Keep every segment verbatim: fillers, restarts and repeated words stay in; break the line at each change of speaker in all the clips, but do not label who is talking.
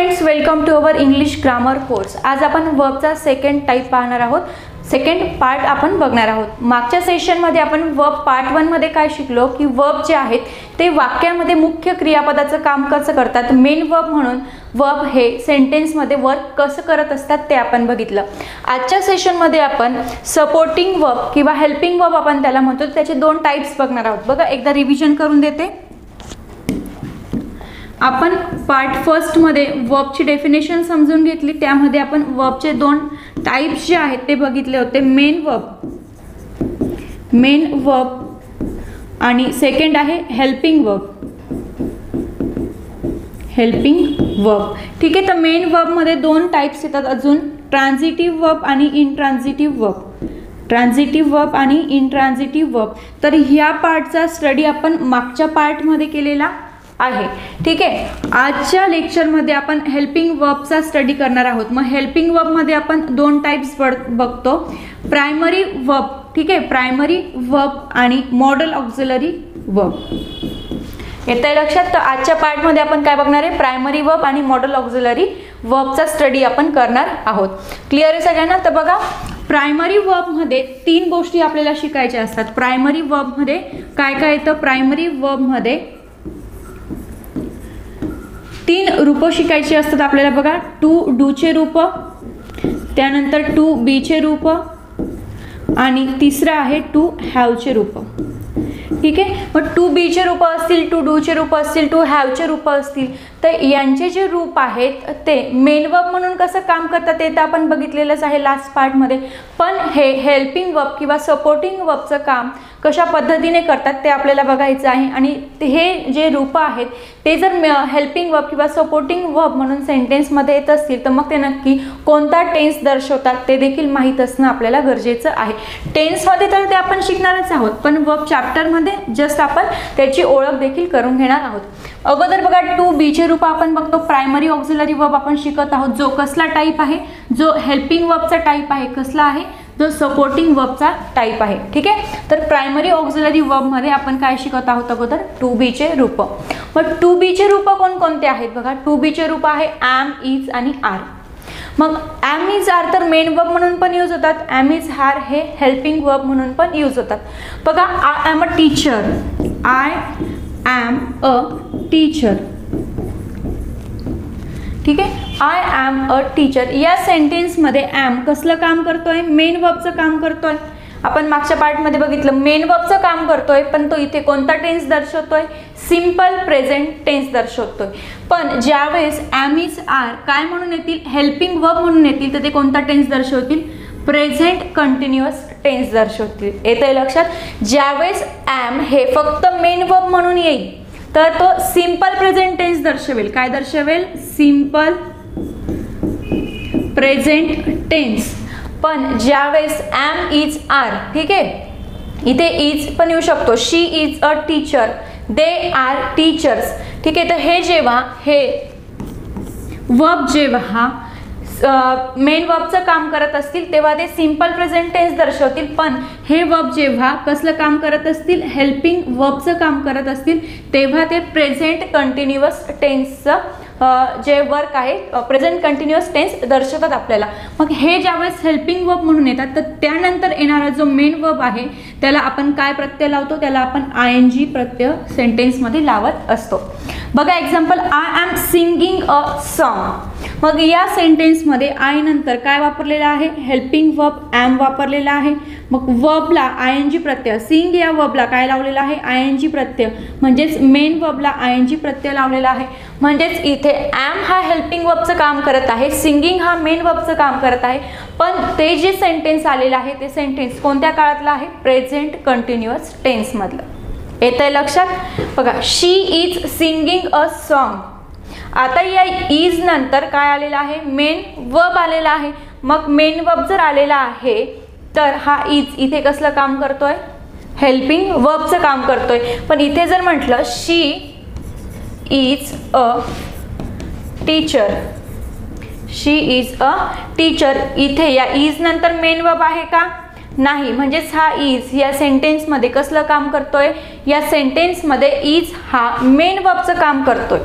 Friends, welcome to our English grammar course. आज आपण वर्बचा second type पाहणार आहोत, सेकंड पार्ट आपण बघणार आहोत। मागच्या सेशनमध्ये आपण वर्ब पार्ट वन मध्ये काय शिकलो की वर्ब जे आहेत ते वाक्यामध्ये मुख्य क्रियापदाचं काम कसं करतात, मेन वर्ब म्हणून वर्ब हे सेंटेन्समध्ये वर्क कसं करत असतात ते आपण बघितलं। आजच्या सेशनमध्ये आपण सपोर्टिंग वर्ब किंवा हेल्पिंग वर्ब आपण त्याला म्हणतो, त्याचे दोन टाइप्स बघणार आहोत। बघा, एकदा रिव्हिजन करून देते। आपण पार्ट फर्स्ट मध्ये वर्बची डेफिनेशन समजून घेतली, त्यामध्ये आपण वर्बचे दोन टाइप्स जे आहेत ते बघितले होते, मेन वर्ब मेन वर्ब आणि सेकंड आहे हेल्पिंग वर्ब हेल्पिंग वर्ब ठीक आहे। तर मेन वर्ब मध्ये दोन टाइप्स येतात अजून, ट्रान्झिटिव्ह वर्ब आणि इनट्रान्झिटिव्ह वर्ब ट्रान्झिटिव्ह वर्ब आणि इनट्रान्झिटिव्ह वर्ब। तर ह्या पार्टचा स्टडी आपण मागच्या पार्ट मध्ये केलेला आहे, ठीक आहे। आजच्या लेक्चर मध्ये आपण हेल्पिंग वर्बचा स्टडी करणार आहोत। मग हेल्पिंग वर्ब मध्ये आपण दोन टाइप्स बघतो, प्रायमरी वर्ब, ठीक आहे, प्रायमरी वर्ब आणि मॉडल ऑक्झिलरी वर्ब। येतंय लक्षात? तर आजच्या पार्ट मध्ये आपण काय बघणार आहे, प्रायमरी वर्ब आणि मॉडल ऑक्झिलरी वर्बचा स्टडी आपण करणार आहोत। क्लिअर आहे सगळ्यांना? तर बघा, प्रायमरी वर्ब मध्ये तीन गोष्टी आपल्याला शिकायच्या असतात। प्रायमरी वर्ब मध्ये काय काय येतं? प्रायमरी वर्ब मध्ये तीन रूप शिकायची असतात आपल्याला। बघा, टू डूचे रूप, त्यानंतर टू बीचे रूप आणि तिसरं आहे टू हॅवचे रूप, ठीक आहे। मग टू बीचे रूप असतील, टू डूचे रूप असतील, टू हॅवचे रूप असतील, तर यांचे जे रूप आहेत ते मेन वर्ब म्हणून कसं काम करतात ते तर आपण बघितलेलंच आहे लास्ट पार्ट मध्ये। पण हे हेल्पिंग वर्ब किंवा सपोर्टिंग वर्बचं काम कशा पद्धतीने करतात ते आपल्याला बघायचं आहे। आणि हे जे रूप आहेत ते जर हेल्पिंग वर्ब किंवा सपोर्टिंग वर्ब म्हणून सेंटेन्समध्ये येत असतील तर मग ते नक्की कोणता टेन्स दर्शवतात ते देखील माहीत असणं आपल्याला गरजेचं आहे। टेन्समध्ये तर ते आपण शिकणारच आहोत, पण वर्ब चॅप्टरमध्ये जस्ट आपण त्याची ओळख देखील करून घेणार आहोत। अगोदर बघा, टू बीचे रूप आपण बघतो, प्रायमरी ऑक्झिलरी वर्ब आपण शिकत आहोत, जो कसला टाइप आहे, जो हेल्पिंग वर्बचा टाइप आहे, कसला आहे, जो सपोर्टिंग वर्बचा टाइप आहे, ठीक आहे। तर प्रायमरी ऑक्झिलरी वर्ब मध्ये आपण काय शिकत आहोत अगोदर, टू बीचे रूप। मग टू बीचे रूप कोणकोणते आहेत? बघा, टू बीचे रूप आहे ॲम, इज आणि आर। मग ॲम इज आर तर मेन वर्ब म्हणून पण यूज होतात, ॲम इज आर हे हेल्पिंग वर्ब म्हणून पण यूज होतात। बघा, I am a teacher, I am a teacher, ठीक आहे। आय ॲम अ टीचर या सेंटेन्समध्ये ॲम कसलं काम करतोय? मेन वर्बचं काम करतोय। आपण मागच्या पार्टमध्ये बघितलं मेन वर्बचं काम करतोय, पण तो इथे कोणता टेन्स दर्शवतोय? सिंपल प्रेझेंट टेन्स दर्शवतोय। पण ज्यावेळेस ॲम इज आर काय म्हणून येतील? हेल्पिंग वर्ब म्हणून येतील, तर ते कोणता टेन्स दर्शवतील? प्रेझेंट कंटिन्युअस टेन्स दर्शवतील। येतंय लक्षात? ज्यावेळेस ॲम हे फक्त मेन वर्ब म्हणून येईल तर तो सिंपल प्रेझेंट टेन्स दर्शवेल। काय दर्शवेल? Simple present tense. पण ज्यावेळेस ॲम इज आर, ठीक आहे, इथे इज पण येऊ शकतो, she is a teacher, they are teachers, ठीक आहे। तर हे जेव्हा हे वर्ब जेव्हा मेन वर्बचं काम करत असतील तेव्हा ते सिंपल प्रेझेंट टेन्स दर्शवतील, पण हे वर्ब जेव्हा कसलं काम करत असतील? हेल्पिंग वर्बचं काम करत असतील तेव्हा ते प्रेझेंट कंटिन्युअस टेन्सचं जे वर्क आहे, प्रेझेंट कंटिन्युअस टेन्स दर्शवतात आपल्याला। मग हे ज्यावेळेस हेल्पिंग वर्ब म्हणून येतात तर त्यानंतर येणारा जो मेन वर्ब आहे त्याला आपण काय प्रत्यय लावतो? त्याला आपण आय एन जी प्रत्यय सेंटेन्समध्ये लावत असतो। बघा, example, I am singing a song. मग या सेंटेन्समध्ये आय नंतर काय वापरलेलं आहे? हेल्पिंग वर्ब ॲम वापरलेला आहे। मग वर्बला आय एन जी प्रत्यय, सिंग या वर्बला काय लावलेला आहे? आय एन जी प्रत्यय, म्हणजेच मेन वर्बला आय एन जी प्रत्यय लावलेला आहे। म्हणजेच इथे ॲम हा हेल्पिंग वर्बचं काम करत आहे, सिंगिंग हा मेन वर्बचं काम करत आहे, पण ते जे सेंटेन्स आलेलं आहे ते सेंटेन्स कोणत्या काळातलं आहे? प्रेझेंट कंटिन्युअस टेन्समधलं। येतंय लक्षात? बघा, she is singing a song. आता या इज नंतर काय आलेलं आहे? मेन वर्ब आलेला आहे। मग मेन वर्ब जर आलेला आहे तर हा इज इथे कसलं काम करतोय? हेल्पिंग वर्बचं काम करतोय। पण इथे जर म्हटलं she is a teacher, she is a teacher, इथे या इज नंतर मेन वर्ब आहे का? नाही, म्हणजेच हा इज या सेंटेन्समध्ये कसलं काम करतोय? या सेंटेन्समध्ये इज हा मेन वर्बचं काम करतोय।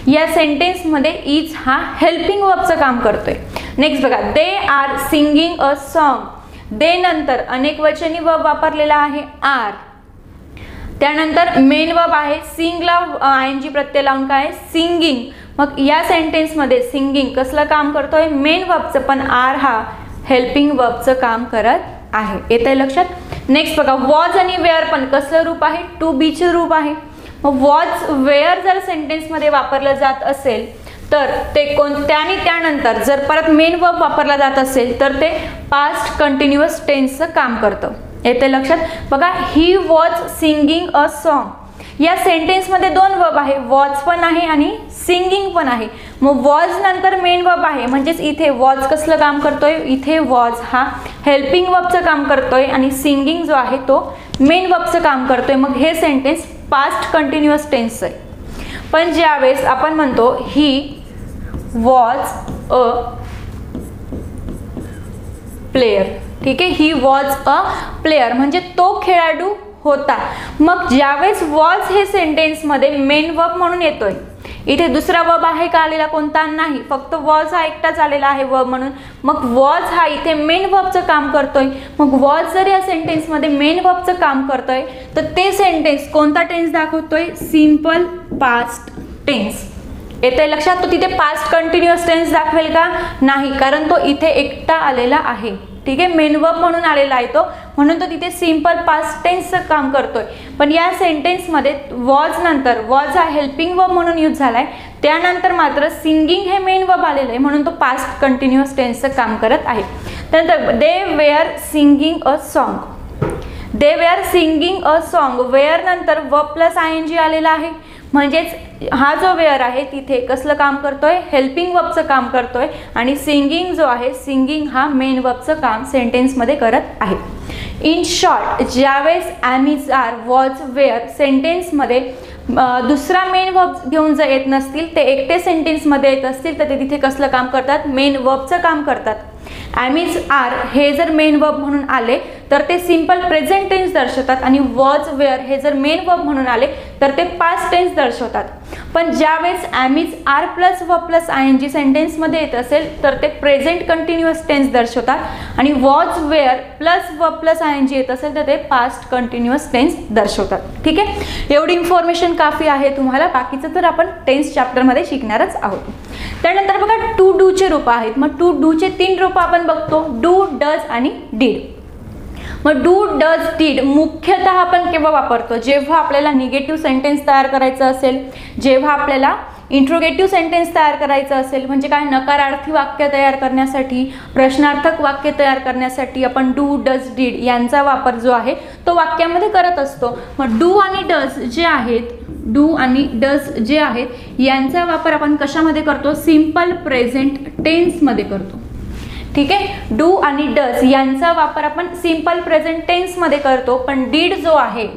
या सेंटेन्समध्ये इज हा हेल्पिंग वर्बचं काम करतोय. नेक्स्ट बघा, they are singing a song. They नंतर अनेक वचनी वर्ब वापरलेला आहे आर. त्यानंतर मेन वर्ब आहे सिंगला आय एन जी प्रत्यय लावून काय सिंगिंग. मग या सेंटेन्समध्ये सिंगिंग कसलं काम करतोय मेन वर्बचं, पण आर हा हेल्पिंग वर्बचं काम करत आहे. येतंय लक्षात. नेक्स्ट बघा, वॉज आणि वेअर पण कसलं रूप आहे टू बीचं रूप आहे. मग वॉज वेअर जर सेंटेन्समध्ये वापरलं जात असेल तर ते कोणत्या आणि त्यानंतर जर परत मेन वर्ब वापरला जात असेल तर ते पास्ट कंटिन्युअस टेन्सचं काम करतं. येते लक्षात. बघा, he was singing a song. या सेंटेन्समध्ये दोन वर्ब आहे, वॉज पण आहे आणि सिंगिंग पण आहे. मग वॉज नंतर मेन वर्ब आहे, म्हणजेच इथे वॉज कसलं काम करतोय, इथे वॉज हा हेल्पिंग वर्बचं काम करतोय आणि सिंगिंग जो आहे तो मेन वर्बचं काम करतोय. मग हे सेंटेन्स पास्ट कंटिन्युअस टेन्सचं आहे. पण ज्यावेळेस आपण म्हणतो ही वॉज अ प्लेयर, ठीक आहे, ही वॉज अ प्लेयर म्हणजे तो खेळाडू होता. मग ज्यावेळेस वॉज हे सेंटेन्समध्ये मेन वर्ब म्हणून येतोय, इथे दुसरा वर्ब आहे का आलेला कोणता नाही, फक्त वॉज हा एकटाच आलेला आहे वर्ब म्हणून. मग वॉज हा इथे मेन वर्बचं काम करतोय. मग वॉज जर या सेंटेन्समध्ये मेन वर्बचं काम करतोय तर ते सेंटेन्स कोणता टेन्स दाखवतोय, सिंपल पास्ट टेन्स. येते लक्षात. तो तिथे पास्ट कंटिन्युअस टेन्स दाखवेल का नाही, कारण तो इथे एकटा आलेला आहे. ठीक आहे, मेन वर्ब म्हणून आलेला आहे तो, म्हणून तो तिथे सिंपल पास्ट टेन्सचं काम करतोय. पण या सेंटेन्समध्ये वॉज नंतर वॉज हा हेल्पिंग वर्ब म्हणून यूज झालाय, त्यानंतर मात्र सिंगिंग हे मेन वर्ब आलेलं आहे, म्हणून तो पास्ट कंटिन्युअस टेन्सचं काम करत आहे. त्यानंतर they were singing a song. They were singing a song. Were नंतर verb plus I N G आलेला आहे, म्हणजेच हा जो वेअर आहे तिथे कसलं काम करतोय, हेल्पिंग वर्बचं काम करतोय आणि सिंगिंग जो आहे सिंगिंग हा मेन वर्बचं काम सेंटेन्समध्ये करत आहे. इन शॉर्ट, ज्यावेळेस am is are was were सेंटेन्समध्ये दुसरा मेन वर्ब घेऊन जर येत नसतील, ते एकटे सेंटेन्समध्ये येत असतील तर ते तिथे कसलं काम करतात, मेन वर्बचं काम करतात. ॲम इज आर हे जर मेन वर्ब म्हणून आले तर ते सिंपल प्रेझेंट टेन्स दर्शवतात आणि वॉज वेअर हे जर मेन वर्ब म्हणून आले तर ते पास्ट टेन्स दर्शवतात. पण ज्यावेळेस am is are plus verb plus I N G सेंटेन्समध्ये येत असेल तर ते प्रेझेंट कंटिन्युअस टेन्स दर्शवतात आणि was were plus verb plus I N G येत असेल तर ते पास्ट कंटिन्युअस टेन्स दर्शवतात. ठीक आहे, एवढी इन्फॉर्मेशन काफी आहे तुम्हाला. बाकीचं तर आपण टेन्स चॅप्टरमध्ये शिकणारच आहोत. त्यानंतर बघा, टू डूचे रूप आहेत. मग टू डूचे तीन रूप आपण बघतो, डू, डज आणि डीड. मग डू, डज, डीड मुख्यतः आपण केव्हा वापरतो, जेव्हा आपल्याला निगेटिव्ह सेंटेन्स तयार करायचं असेल, जेव्हा आपल्याला इंट्रोगेटिव्ह सेंटेन्स तयार करायचं असेल, म्हणजे काय नकारार्थी वाक्य तयार करण्यासाठी, प्रश्नार्थक वाक्य तयार करण्यासाठी आपण डू, डज, डीड यांचा वापर जो आहे तो वाक्यामध्ये करत असतो. मग डू आणि डज जे आहेत, डू आणि डज जे आहेत यांचा वापर आपण कशामध्ये करतो, सिंपल प्रेझेंट टेन्समध्ये करतो. ठीक आहे, डू आणि डज यांचा वापर आपण सिंपल प्रेझेंट टेन्समध्ये करतो. पण डीड जो आहे,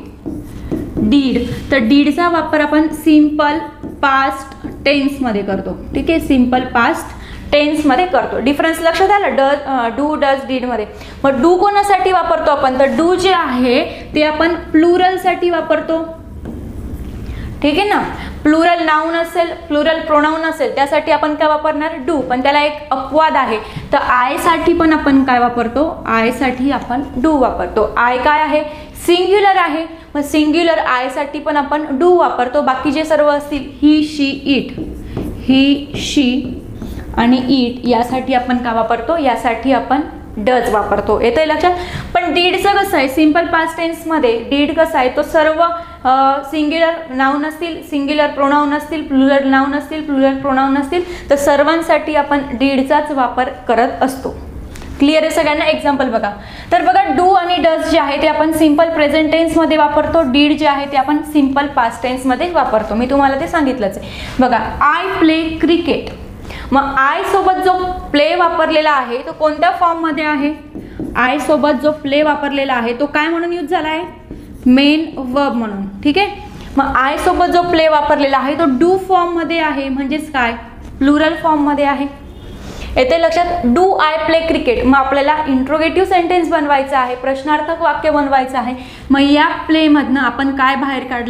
डीड, तर डीडचा वापर आपण सिंपल पास्ट टेन्समध्ये करतो. ठीक आहे, सिंपल पास्ट टेन्समध्ये करतो. डिफरन्स लक्षात आला डज, डू, डज, डीडमध्ये. मग डू कोणासाठी वापरतो आपण, तर डू जे आहे ते आपण प्लुरलसाठी वापरतो. ठीक आहे ना, प्लुरल नाउन असेल, प्लुरल प्रोनाउन असेल त्यासाठी आपण काय वापरणार, डू. पण त्याला एक अपवाद आहे, तर आय साठी पण आपण काय वापरतो, आय साठी आपण डू वापरतो. आय काय आहे, सिंग्युलर आहे, मग सिंग्युलर आय साठी पण आपण डू वापरतो. बाकी जे सर्व असतील ही, शी, इट, ही, शी आणि इट यासाठी आपण काय वापरतो, यासाठी आपण डज वापरतो. येतंय लक्षात. पण डीडचं कसं आहे, सिंपल पास्ट टेन्समध्ये डीड कसं आहे, तो सर्व सिंग्युलर नाउन असतील, सिंग्युलर प्रोनाउन असतील, प्लुरल नाउन असतील, प्लुरल प्रोनाउन असतील, तर सर्वांसाठी आपण डीडचाच वापर करत असतो. क्लिअर आहे सगळ्यांना. एक्झाम्पल बघा, तर बघा डू आणि डज जे आहे ते आपण सिंपल प्रेझेंट टेन्समध्ये वापरतो. डीड जे आहे ते आपण सिंपल पास्ट टेन्समध्ये वापरतो. मी तुम्हाला ते सांगितलंच आहे. बघा, आय प्ले क्रिकेट. मग आय सोबत जो प्ले वापरलेला आहे तो कोणत्या फॉर्म मध्ये आहे, आय सोबत जो प्ले वापरलेला आहे तो काय म्हणून यूज झाला आहे, मेन वर्ब म्हणून. ठीक आहे, मग आय सोबत जो प्ले वापरलेला आहे तो डू फॉर्म मध्ये आहे, म्हणजेच काय प्लुरल फॉर्म मध्ये आहे. येते लक्षात. Do I play cricket. मग आपल्याला इंट्रोगेटिव्ह सेंटेन्स बनवायचं आहे, प्रश्नार्थक वाक्य बनवायचं आहे. मग या प्ले मधनं आपण काय बाहेर काढला,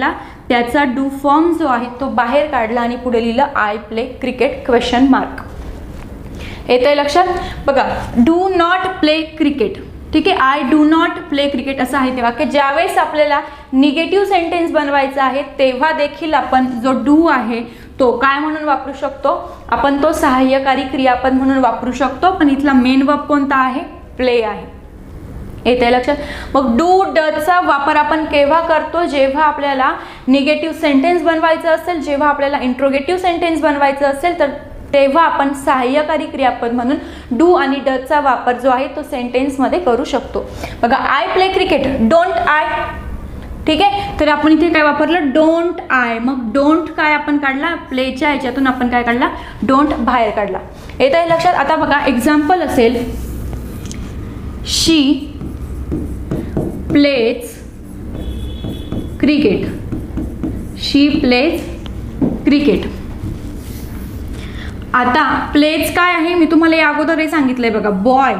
त्याचा डू फॉर्म जो आहे तो बाहेर काढला आणि पुढे लिहिलं I play cricket question mark. येतंय लक्षात? बघा, डू नॉट प्ले क्रिकेट, ठीक आहे, I do not play cricket असं आहे ते वाक्य. ज्यावेळेस आपल्याला निगेटिव्ह सेंटेन्स बनवायचं आहे तेव्हा देखील आपण जो डू आहे तो काय म्हणून वापरू शकतो, आपण तो सहाय्यकारी क्रियापद म्हणून वापरू शकतो. पण इथला मेन वर्ब कोणता आहे, प्ले आहे. येते लक्षात? मग डू डचा वापर आपण केव्हा करतो, जेव्हा आपल्याला निगेटिव्ह सेंटेन्स बनवायचं असेल, जेव्हा आपल्याला इंट्रोगेटिव्ह सेंटेन्स बनवायचं असेल, तर तेव्हा आपण सहाय्यकारी क्रियापद म्हणून डू आणि डचा वापर जो आहे तो सेंटेन्स मध्ये करू शकतो. बघा, I play cricket, don't I, ठीक आहे, तर आपण इथे काय वापरलं, डोंट आय. मग डोंट काय आपण काढला, प्लेच्या ह्याच्यातून आपण काय काढला, डोंट बाहेर काढला. येत आहे लक्षात? आता बघा, एक्झाम्पल असेल, she plays cricket, she plays cricket. आता प्लेज काय आहे मी तुम्हाला या अगोदर हे सांगितलंय बघा, बॉय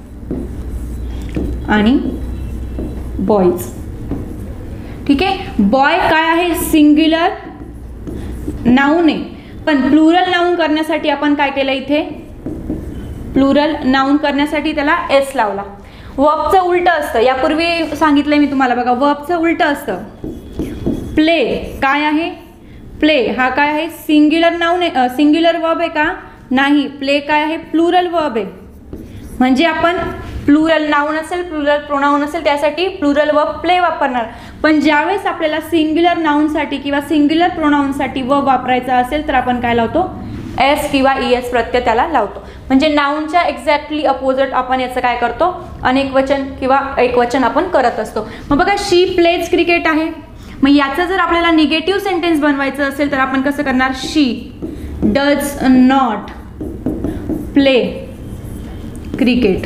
आणि बॉयज, ठीक आहे. बॉय काय आहे, सिंग्युलर नाऊन आहे, पण प्लुरल नाऊन करण्यासाठी आपण काय केलं, इथे प्लुरल नाऊन करण्यासाठी त्याला एस लावला. वर्बचं उलट असतं, यापूर्वी सांगितलंय मी तुम्हाला बघा, वर्बचं उलट असतं. प्ले काय आहे, प्ले हा काय आहे, सिंग्युलर नाऊन आहे, सिंग्युलर वर्ब आहे का, नाही. प्ले काय आहे, प्लुरल वर्ब आहे. म्हणजे आपण प्लुरल नाऊन असेल, प्लुरल प्रोनाऊन असेल, त्यासाठी प्लुरल वर्ब प्ले वापरणार. पण ज्यावेळेस आपल्याला सिंग्युलर नाऊनसाठी किंवा सिंग्युलर प्रोनाऊनसाठी वर्ब वापरायचा असेल तर आपण काय लावतो, एस किंवा ई एस प्रत्यय त्याला लावतो. म्हणजे नाऊनच्या एक्झॅक्टली अपोजिट आपण याचं काय करतो, अनेक वचन किंवा एक वचन आपण करत असतो. मग बघा, शी प्लेज क्रिकेट आहे. मग याचं जर आपल्याला निगेटिव्ह सेंटेन्स बनवायचं असेल तर आपण कसं करणार, she does not play cricket.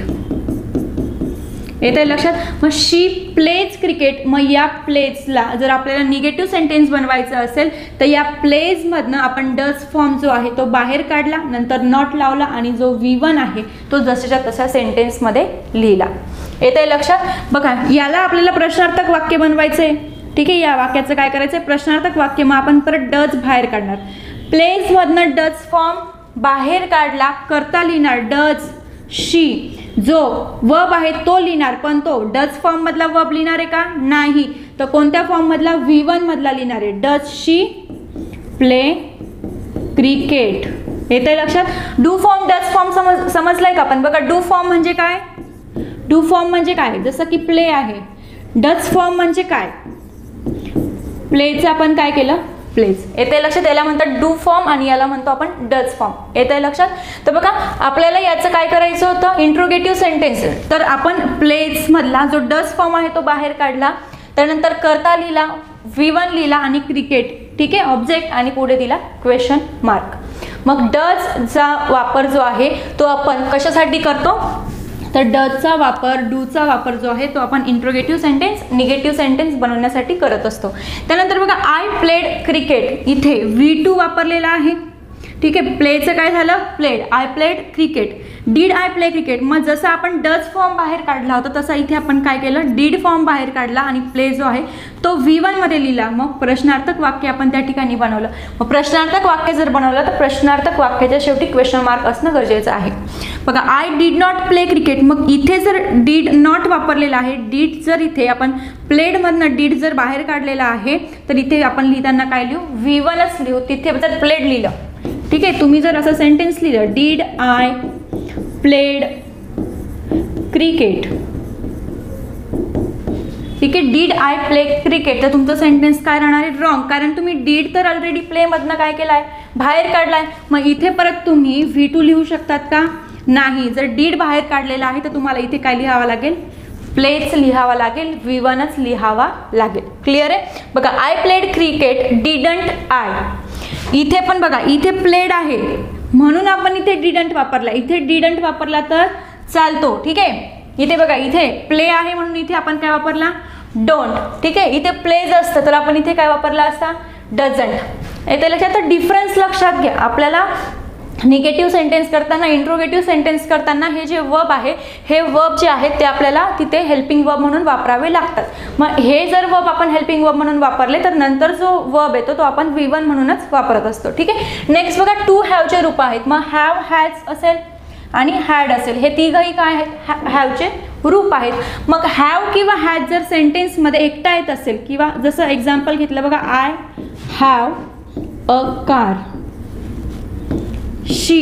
येते लक्षात? मग शी प्लेज क्रिकेट, मग या प्लेजला जर आपल्याला निगेटिव्ह सेंटेन्स बनवायचं असेल तर या प्लेजमधनं आपण डज फॉर्म जो आहे तो बाहेर काढला, नंतर नॉट लावला आणि जो व्ही वन आहे तो जशाच्या तसा सेंटेन्समध्ये लिहिला. येते लक्षात? बघा, याला आपल्याला प्रश्नार्थक वाक्य बनवायचंय, ठीक आहे. या वाक्याचं काय करायचं, प्रश्नार्थक वाक्य. मग आपण परत डज बाहेर काढणार, प्लेजमधनं डज फॉर्म बाहेर काढला, करता लिहिणार डज शी, जो वर्ब आहे तो लिहिणार, पण तो डज फॉर्म मधला वर्ब लिहिणार आहे का, नाही. तर कोणत्या फॉर्म मधला, व्ही वन मधला लिहिणार आहे, डज शी प्ले क्रिकेट. येते लक्षात? डू फॉर्म डज फॉर्म समज समजलाय का आपण? बघा, डू फॉर्म म्हणजे काय, डू फॉर्म म्हणजे काय, जसं की प्ले आहे. डज फॉर्म म्हणजे काय, प्लेचं आपण काय केलं, प्लेज. येते लक्षात? याला म्हणतात डू फॉर्म आणि याला म्हणतो आपण डज फॉर्म. येते लक्षात? तर बघा, आपल्याला याचं काय करायचं होतं, इंट्रोगेटिव्ह सेंटेन्स. तर आपण प्लेज मधला जो डज फॉर्म आहे तो बाहेर काढला, त्यानंतर करता लिहिला, व्ही वन लिहिला आणि क्रिकेट, ठीक आहे, ऑब्जेक्ट, आणि पुढे दिला क्वेश्चन मार्क. मग डजचा वापर जो आहे तो आपण कशासाठी करतो, तर डजचा वापर, डूचा वापर जो आहे तो आपण इंट्रोगेटिव्ह सेंटेन्स, निगेटिव्ह सेंटेन्स बनवण्यासाठी करत असतो. त्यानंतर बघा, आय प्लेड क्रिकेट, इथे व्ही टू वापरलेला आहे, ठीक आहे. प्लेचं काय झालं, played, I played cricket. Did I play cricket, मग जसं आपण डज फॉर्म बाहेर काढला होता तसा इथे आपण काय केलं, डीड फॉर्म बाहेर काढला आणि प्ले जो आहे तो व्ही वन मध्ये लिहिला. मग प्रश्नार्थक वाक्य आपण त्या ठिकाणी बनवलं. मग प्रश्नार्थक वाक्य जर बनवलं तर प्रश्नार्थक वाक्याच्या शेवटी क्वेश्चन मार्क असणं गरजेचं आहे. बघा, I did not play cricket, मग इथे जर डीड नॉट वापरलेला आहे, डीड जर इथे आपण प्लेड मधनं डीड जर बाहेर काढलेला आहे तर इथे आपण लिहिताना काय लिहू, व्ही वनच लिहू. तिथे जर प्लेड लिहिलं, ठीक आहे. तुम्ही जर असं सेंटेन्स लिहिलं, डीड आय प्लेड क्रिकेट, ठीक आहे, डीड आय प्ले क्रिकेट, तर तुमचं सेंटेन्स काय राहणार आहे, रॉंग. कारण तुम्ही डीड तर ऑलरेडी प्ले मधनं काय केलाय, बाहेर काढलाय. मग इथे परत तुम्ही व्ही टू लिहू शकतात का, नाही. जर डीड बाहेर काढलेला आहे तर तुम्हाला इथे काय लिहावं लागेल, प्लेच लिहावा लागेल, व्ही वनच लिहावा लागेल. क्लिअर आहे? बघा, I played cricket didn't I. इथे पण बघा, इथे प्लेड आहे म्हणून आपण इथे डिडंट वापरला, इथे डिडंट वापरला तर चालतो, ठीक आहे. इथे बघा, इथे प्ले आहे म्हणून इथे आपण काय वापरला, डोंट, ठीक आहे. इथे प्लेज असतं तर आपण इथे काय वापरला असता, डझंट. येते लक्षात? तर डिफरन्स लक्षात घ्या. आपल्याला निगेटिव्ह सेंटेन्स करताना, इंट्रोगेटिव्ह सेंटेन्स करताना हे जे वर्ब आहे हे वर्ब जे आहेत ते आपल्याला तिथे हेल्पिंग वर्ब म्हणून वापरावे लागतात। मग हे जर वर्ब आपण हेल्पिंग वर्ब म्हणून वापरले तर नंतर जो वर्ब येतो तो आपण व्ही वन म्हणूनच वापरत असतो, ठीक आहे। नेक्स्ट बघा टू हॅवचे रूप आहेत, मग हॅव हॅज असेल आणि हॅड असेल, हे तिघही काय आहेत हॅवचे रूप आहेत। मग हॅव किंवा हॅज जर सेंटेन्समध्ये एकटा येत असेल किंवा जसं एक्झाम्पल घेतलं बघा, I have a car, she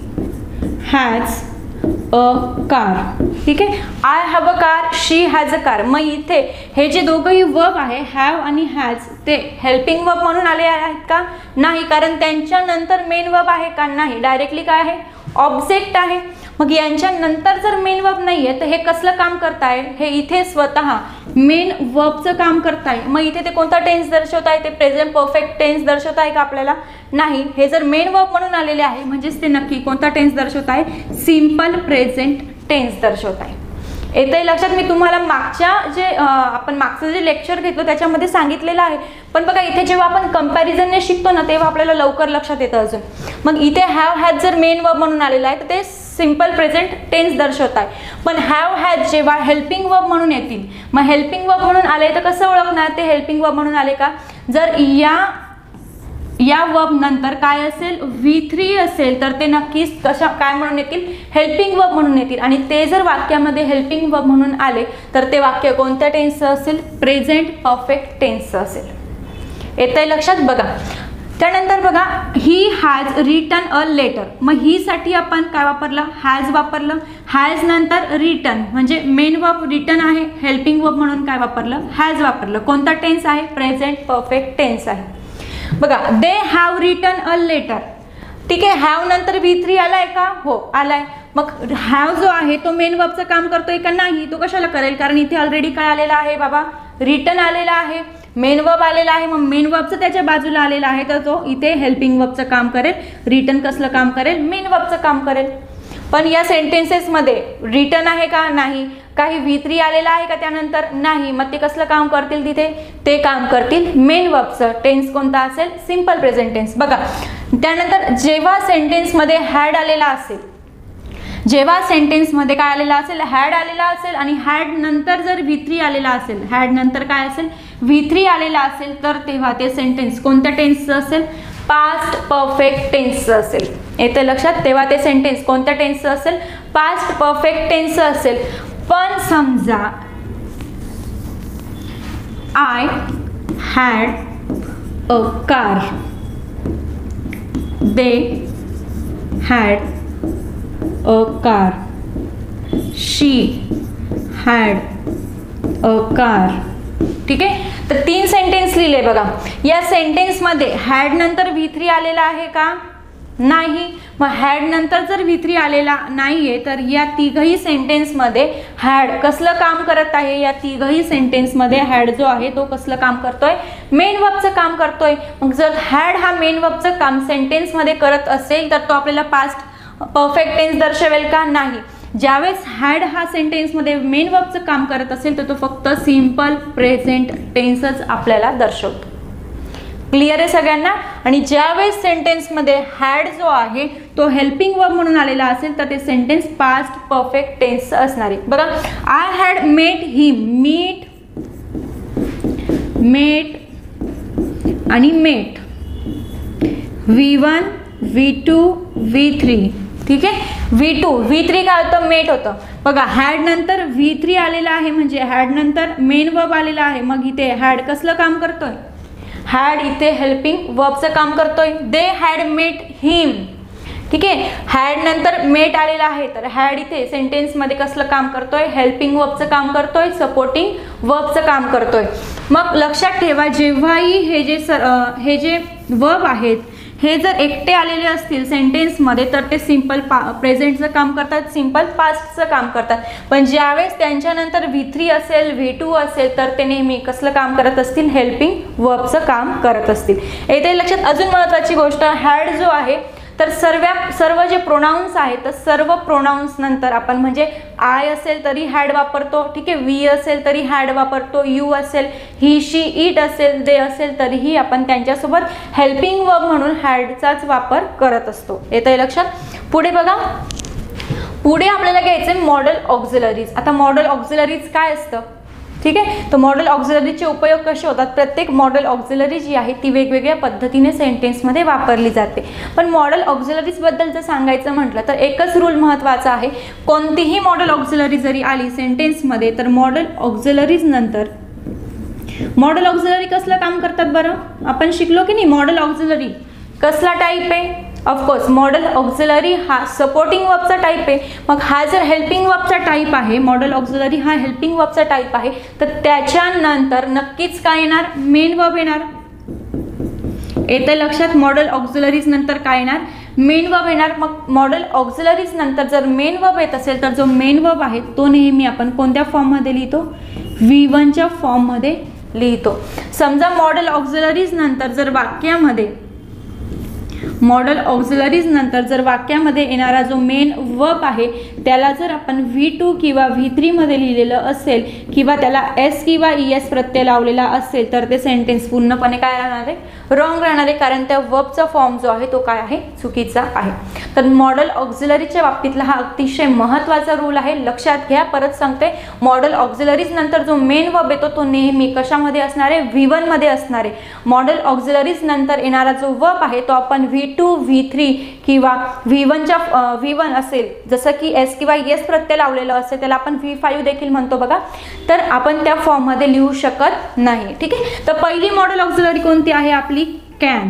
has a car, ठीक आहे। I have a car, she has a car, मग इथे हे जे दोघंही वर्ब आहे हॅव आणि हॅज ते हेल्पिंग वर्ब म्हणून आले आहेत का? नाही, कारण त्यांच्यानंतर मेन वर्ब आहे का? नाही, डायरेक्टली काय आहे ऑब्जेक्ट आहे। मग यांच्या नंतर जर मेन वर्ब नाहीये तर हे कसलं काम करताय? हे इथे स्वतः मेन वर्बचं काम करताय। मग इथे ते कोणता टेन्स दर्शवत आहे? ते प्रेझेंट परफेक्ट टेन्स दर्शवत आहे का आपल्याला? नाही, हे जर मेन वर्ब म्हणून आलेले आहे म्हणजेच ते नक्की कोणता टेन्स दर्शवत आहे? सिंपल प्रेझेंट टेन्स दर्शवत आहे। येतंय लक्षात? मी तुम्हाला मागच्या जे आपण मागचं जे लेक्चर घेतलं त्याच्यामध्ये सांगितलेलं आहे, पण बघा इथे जेव्हा आपण कंपॅरिझनने शिकतो ना तेव्हा आपल्याला लवकर लक्षात येतं अजून। मग इथे हॅव हॅज जर मेन वर्ब म्हणून आलेला आहे तर ते सिंपल प्रेझेंट टेन्स दर्शवत आहे, पण हॅव हॅज जेव्हा हेल्पिंग वर्ब म्हणून येतील, मग हेल्पिंग वर्ब म्हणून आले तर कसं ओळखणार ते हेल्पिंग वर्ब म्हणून आले का? जर या या वर्ब नंतर काय असेल? व्ही थ्री असेल तर ते नक्कीच कशा काय म्हणून येतील? हेल्पिंग वर्ब म्हणून येतील। आणि ते जर वाक्यामध्ये हेल्पिंग वर्ब म्हणून आले तर ते वाक्य कोणत्या टेन्सचं असेल? प्रेझेंट परफेक्ट टेन्सचं असेल। येतंय लक्षात? बघा त्यानंतर बघा he has written a letter, मग ही साठी आपण काय वापरलं? हॅज वापरलं। हॅज नंतर रिटन म्हणजे मेन वर्ब रिटन आहे, हेल्पिंग वर्ब म्हणून काय वापरलं? हॅज वापरलं। कोणता टेन्स आहे? प्रेझेंट परफेक्ट टेन्स आहे। बघा they have written a letter, ठीक आहे। हॅव नंतर व्ही थ्री आलाय का? हो आलाय। मग हॅव जो आहे तो मेन वर्बचं काम करतोय का? नाही, तो कशाला करेल? कारण इथे ऑलरेडी काय आलेला आहे बाबा? रिटन आलेला आहे, मेन वर्ब आलेला आहे, मग मेन वर्बचं त्याच्या बाजूला आलेला आहे तर तो इथे हेल्पिंग वर्बचं काम करेल। रिटन कसलं काम करेल? मेन वर्बचं काम करेल। पण या सेंटेन्सेसमध्ये रिटन आहे का? नाही। काही व्ही थ्री आलेला आहे का त्यानंतर? नाही, मग ते कसलं काम करतील तिथे? ते काम करतील मेन वर्बचं। टेन्स कोणता असेल? Simple present tense. बघा त्यानंतर जेव्हा सेंटेन्समध्ये हॅड आलेला असेल, जेव्हा सेंटेन्समध्ये काय आलेला असेल? हॅड आलेला असेल आणि हॅड नंतर जर व्ही थ्री आलेला असेल, हॅड नंतर काय असेल? व्ही थ्री आलेला असेल तर तेव्हा ते सेंटेन्स कोणत्या टेन्सचं असेल? पास्ट परफेक्ट टेन्सचं असेल। येते लक्षात? तेव्हा ते सेंटेन्स कोणत्या टेन्सचं असेल? पास्ट परफेक्ट टेन्सचं असेल। पण समजा I had a car, they had a car, she had a car, ठीक आहे। तर तीन सेंटेन्स लिहिले बघा, या सेंटेन्समध्ये हॅड नंतर व्ही थ्री आलेला आहे का? नाही। मग हॅड नंतर जर व्ही थ्री आलेला नाहीये तर या तिघही सेंटेन्समध्ये हॅड कसलं काम करत आहे? या तिघही सेंटेन्समध्ये हॅड जो आहे तो कसलं काम करतोय? मेन वर्बचं काम करतोय। मग जर हॅड हा मेन वर्बचं काम सेंटेन्समध्ये करत असेल तर तो आपल्याला पास्ट परफेक्ट टेन्स दर्शवेल का? नाही। ज्यावेळेस हॅड हा सेंटेन्समध्ये मेन वर्बचं काम करत असेल तर तो फक्त सिंपल प्रेझेंट टेन्सच आपल्याला दर्शवतो। क्लिअर आहे सगळ्यांना? आणि ज्यावेळेस सेंटेन्समध्ये हॅड जो आहे तो हेल्पिंग वर्ब म्हणून आलेला असेल तर ते सेंटेन्स पास्ट परफेक्ट टेन्स असणार आहे। बघा I had met him, meet, met आणि met, V one, V two, V three, ठीक आहे। व्ही टू व्ही थ्री काय होतं? मेट होतं। बघा हॅड नंतर व्ही थ्री आलेला आहे म्हणजे हॅड नंतर मेन वर्ब आलेला आहे, मग इथे हॅड कसलं काम करतोय? हॅड इथे हेल्पिंग वर्बचं काम करतोय। दे हॅड मेट हिम, ठीक आहे। हॅड नंतर मेट आलेला आहे तर हॅड इथे सेंटेन्समध्ये कसलं काम करतोय? हेल्पिंग वर्बचं काम करतोय, सपोर्टिंग वर्बचं काम करतोय। मग लक्षात ठेवा जेव्हाही हे जे सर हे जे वर्ब आहेत हे जर एकटे आलेले असतील सेंटेन्समध्ये तर ते सिंपल पा प्रेझेंटचं काम करतात, सिंपल पास्टचं काम करतात। पण ज्यावेळेस त्यांच्यानंतर व्ही थ्री असेल, व्ही टू असेल तर ते नेहमी कसलं काम करत असतील? हेल्पिंग वर्बचं काम करत असतील। येथे लक्षात अजून महत्त्वाची गोष्ट, हॅड जो आहे तर सर्व सर्व जे प्रोनाउन्स आहेत तर सर्व प्रोनाउन्स नंतर आपण म्हणजे आय असेल तरी हॅड वापरतो, ठीक आहे, वी असेल तरी हॅड वापरतो, यू असेल, ही शी इट असेल, दे असेल तरीही आपण त्यांच्यासोबत हेल्पिंग वर्ब म्हणून हॅडचाच वापर करत असतो. येतंय लक्षात? पुढे बघा, पुढे आपल्याला घ्यायचं मॉडेल ऑक्झिलरीज. आता मॉडेल ऑक्झिलरीज काय असतं, ठीक आहे, तर मॉडेल ऑक्झिलरीचे उपयोग कसे होतात. प्रत्येक मॉडेल ऑक्झिलरी जी आहे ती वेगवेगळ्या पद्धतीने सेंटेन्समध्ये वापरली जाते. पण मॉडेल ऑक्झिलरीज बद्दल जर सांगायचं म्हटलं तर एकच रूल महत्त्वाचा आहे, कोणतीही मॉडेल ऑक्झिलरी जरी आली सेंटेन्समध्ये तर मॉडेल ऑक्झिलरीज नंतर, मॉडेल ऑक्झिलरी कसलं काम करतात बरं, आपण शिकलो की नाही. मॉडेल ऑक्झिलरी कसला टाईप आहे, ऑफकोर्स मॉडेल ऑक्झिलरी हा सपोर्टिंग वर्बचा टाईप आहे. मग हा जर हेल्पिंग वर्बचा टाईप आहे, मॉडेल ऑक्झिलरी हा हेल्पिंग वर्बचा टाईप आहे, तर त्याच्यानंतर नक्कीच काय येणार, मेन वर्ब येणार. येतं लक्षात? मॉडेल ऑक्झिलरीज नंतर काय येणार, मेन वर्ब येणार. मग मॉडेल ऑक्झिलरीज नंतर जर मेन वर्ब येत असेल तर जो मेन वर्ब आहे तो नेहमी आपण कोणत्या फॉर्ममध्ये लिहितो, व्ही वनच्या फॉर्ममध्ये लिहितो. समजा मॉडेल ऑक्झिलरीज नंतर जर वाक्यामध्ये मॉडेल ऑक्झिलरीज नंतर जर वाक्यामध्ये येणारा जो मेन वर्ब आहे त्याला जर आपण व्ही टू किंवा व्ही थ्री मध्ये लिहिलेलं असेल किंवा त्याला एस किंवा ई एस प्रत्यय लावलेला असेल तर ते सेंटेन्स पूर्णपणे काय राहणार आहे, रॉंग राहणार आहे, कारण त्या वर्बचा फॉर्म जो आहे तो काय आहे, चुकीचा आहे. तर मॉडेल ऑक्झिलरीच्या बाबतीतला हा अतिशय महत्त्वाचा रूल आहे, लक्षात घ्या. परत सांगते, मॉडेल ऑक्झिलरीज नंतर जो मेन वर्ब येतो तो नेहमी कशामध्ये असणार आहे, व्ही वन मध्ये असणार आहे. मॉडेल ऑक्झिलरीज नंतर येणारा जो वर्ब आहे तो आपण व्ही टू व्ही थ्री किंवा व्ही वनच्या व्ही वन असेल, जसं की एस किंवा एस प्रत्यय लावलेलं असेल त्याला आपण व्ही फाईव्ह देखील म्हणतो बघा, तर आपण त्या फॉर्ममध्ये लिहू शकत नाही. ठीक आहे, तर पहिली मॉडेल ऑक्झिलरी कोणती आहे आपली, कॅन.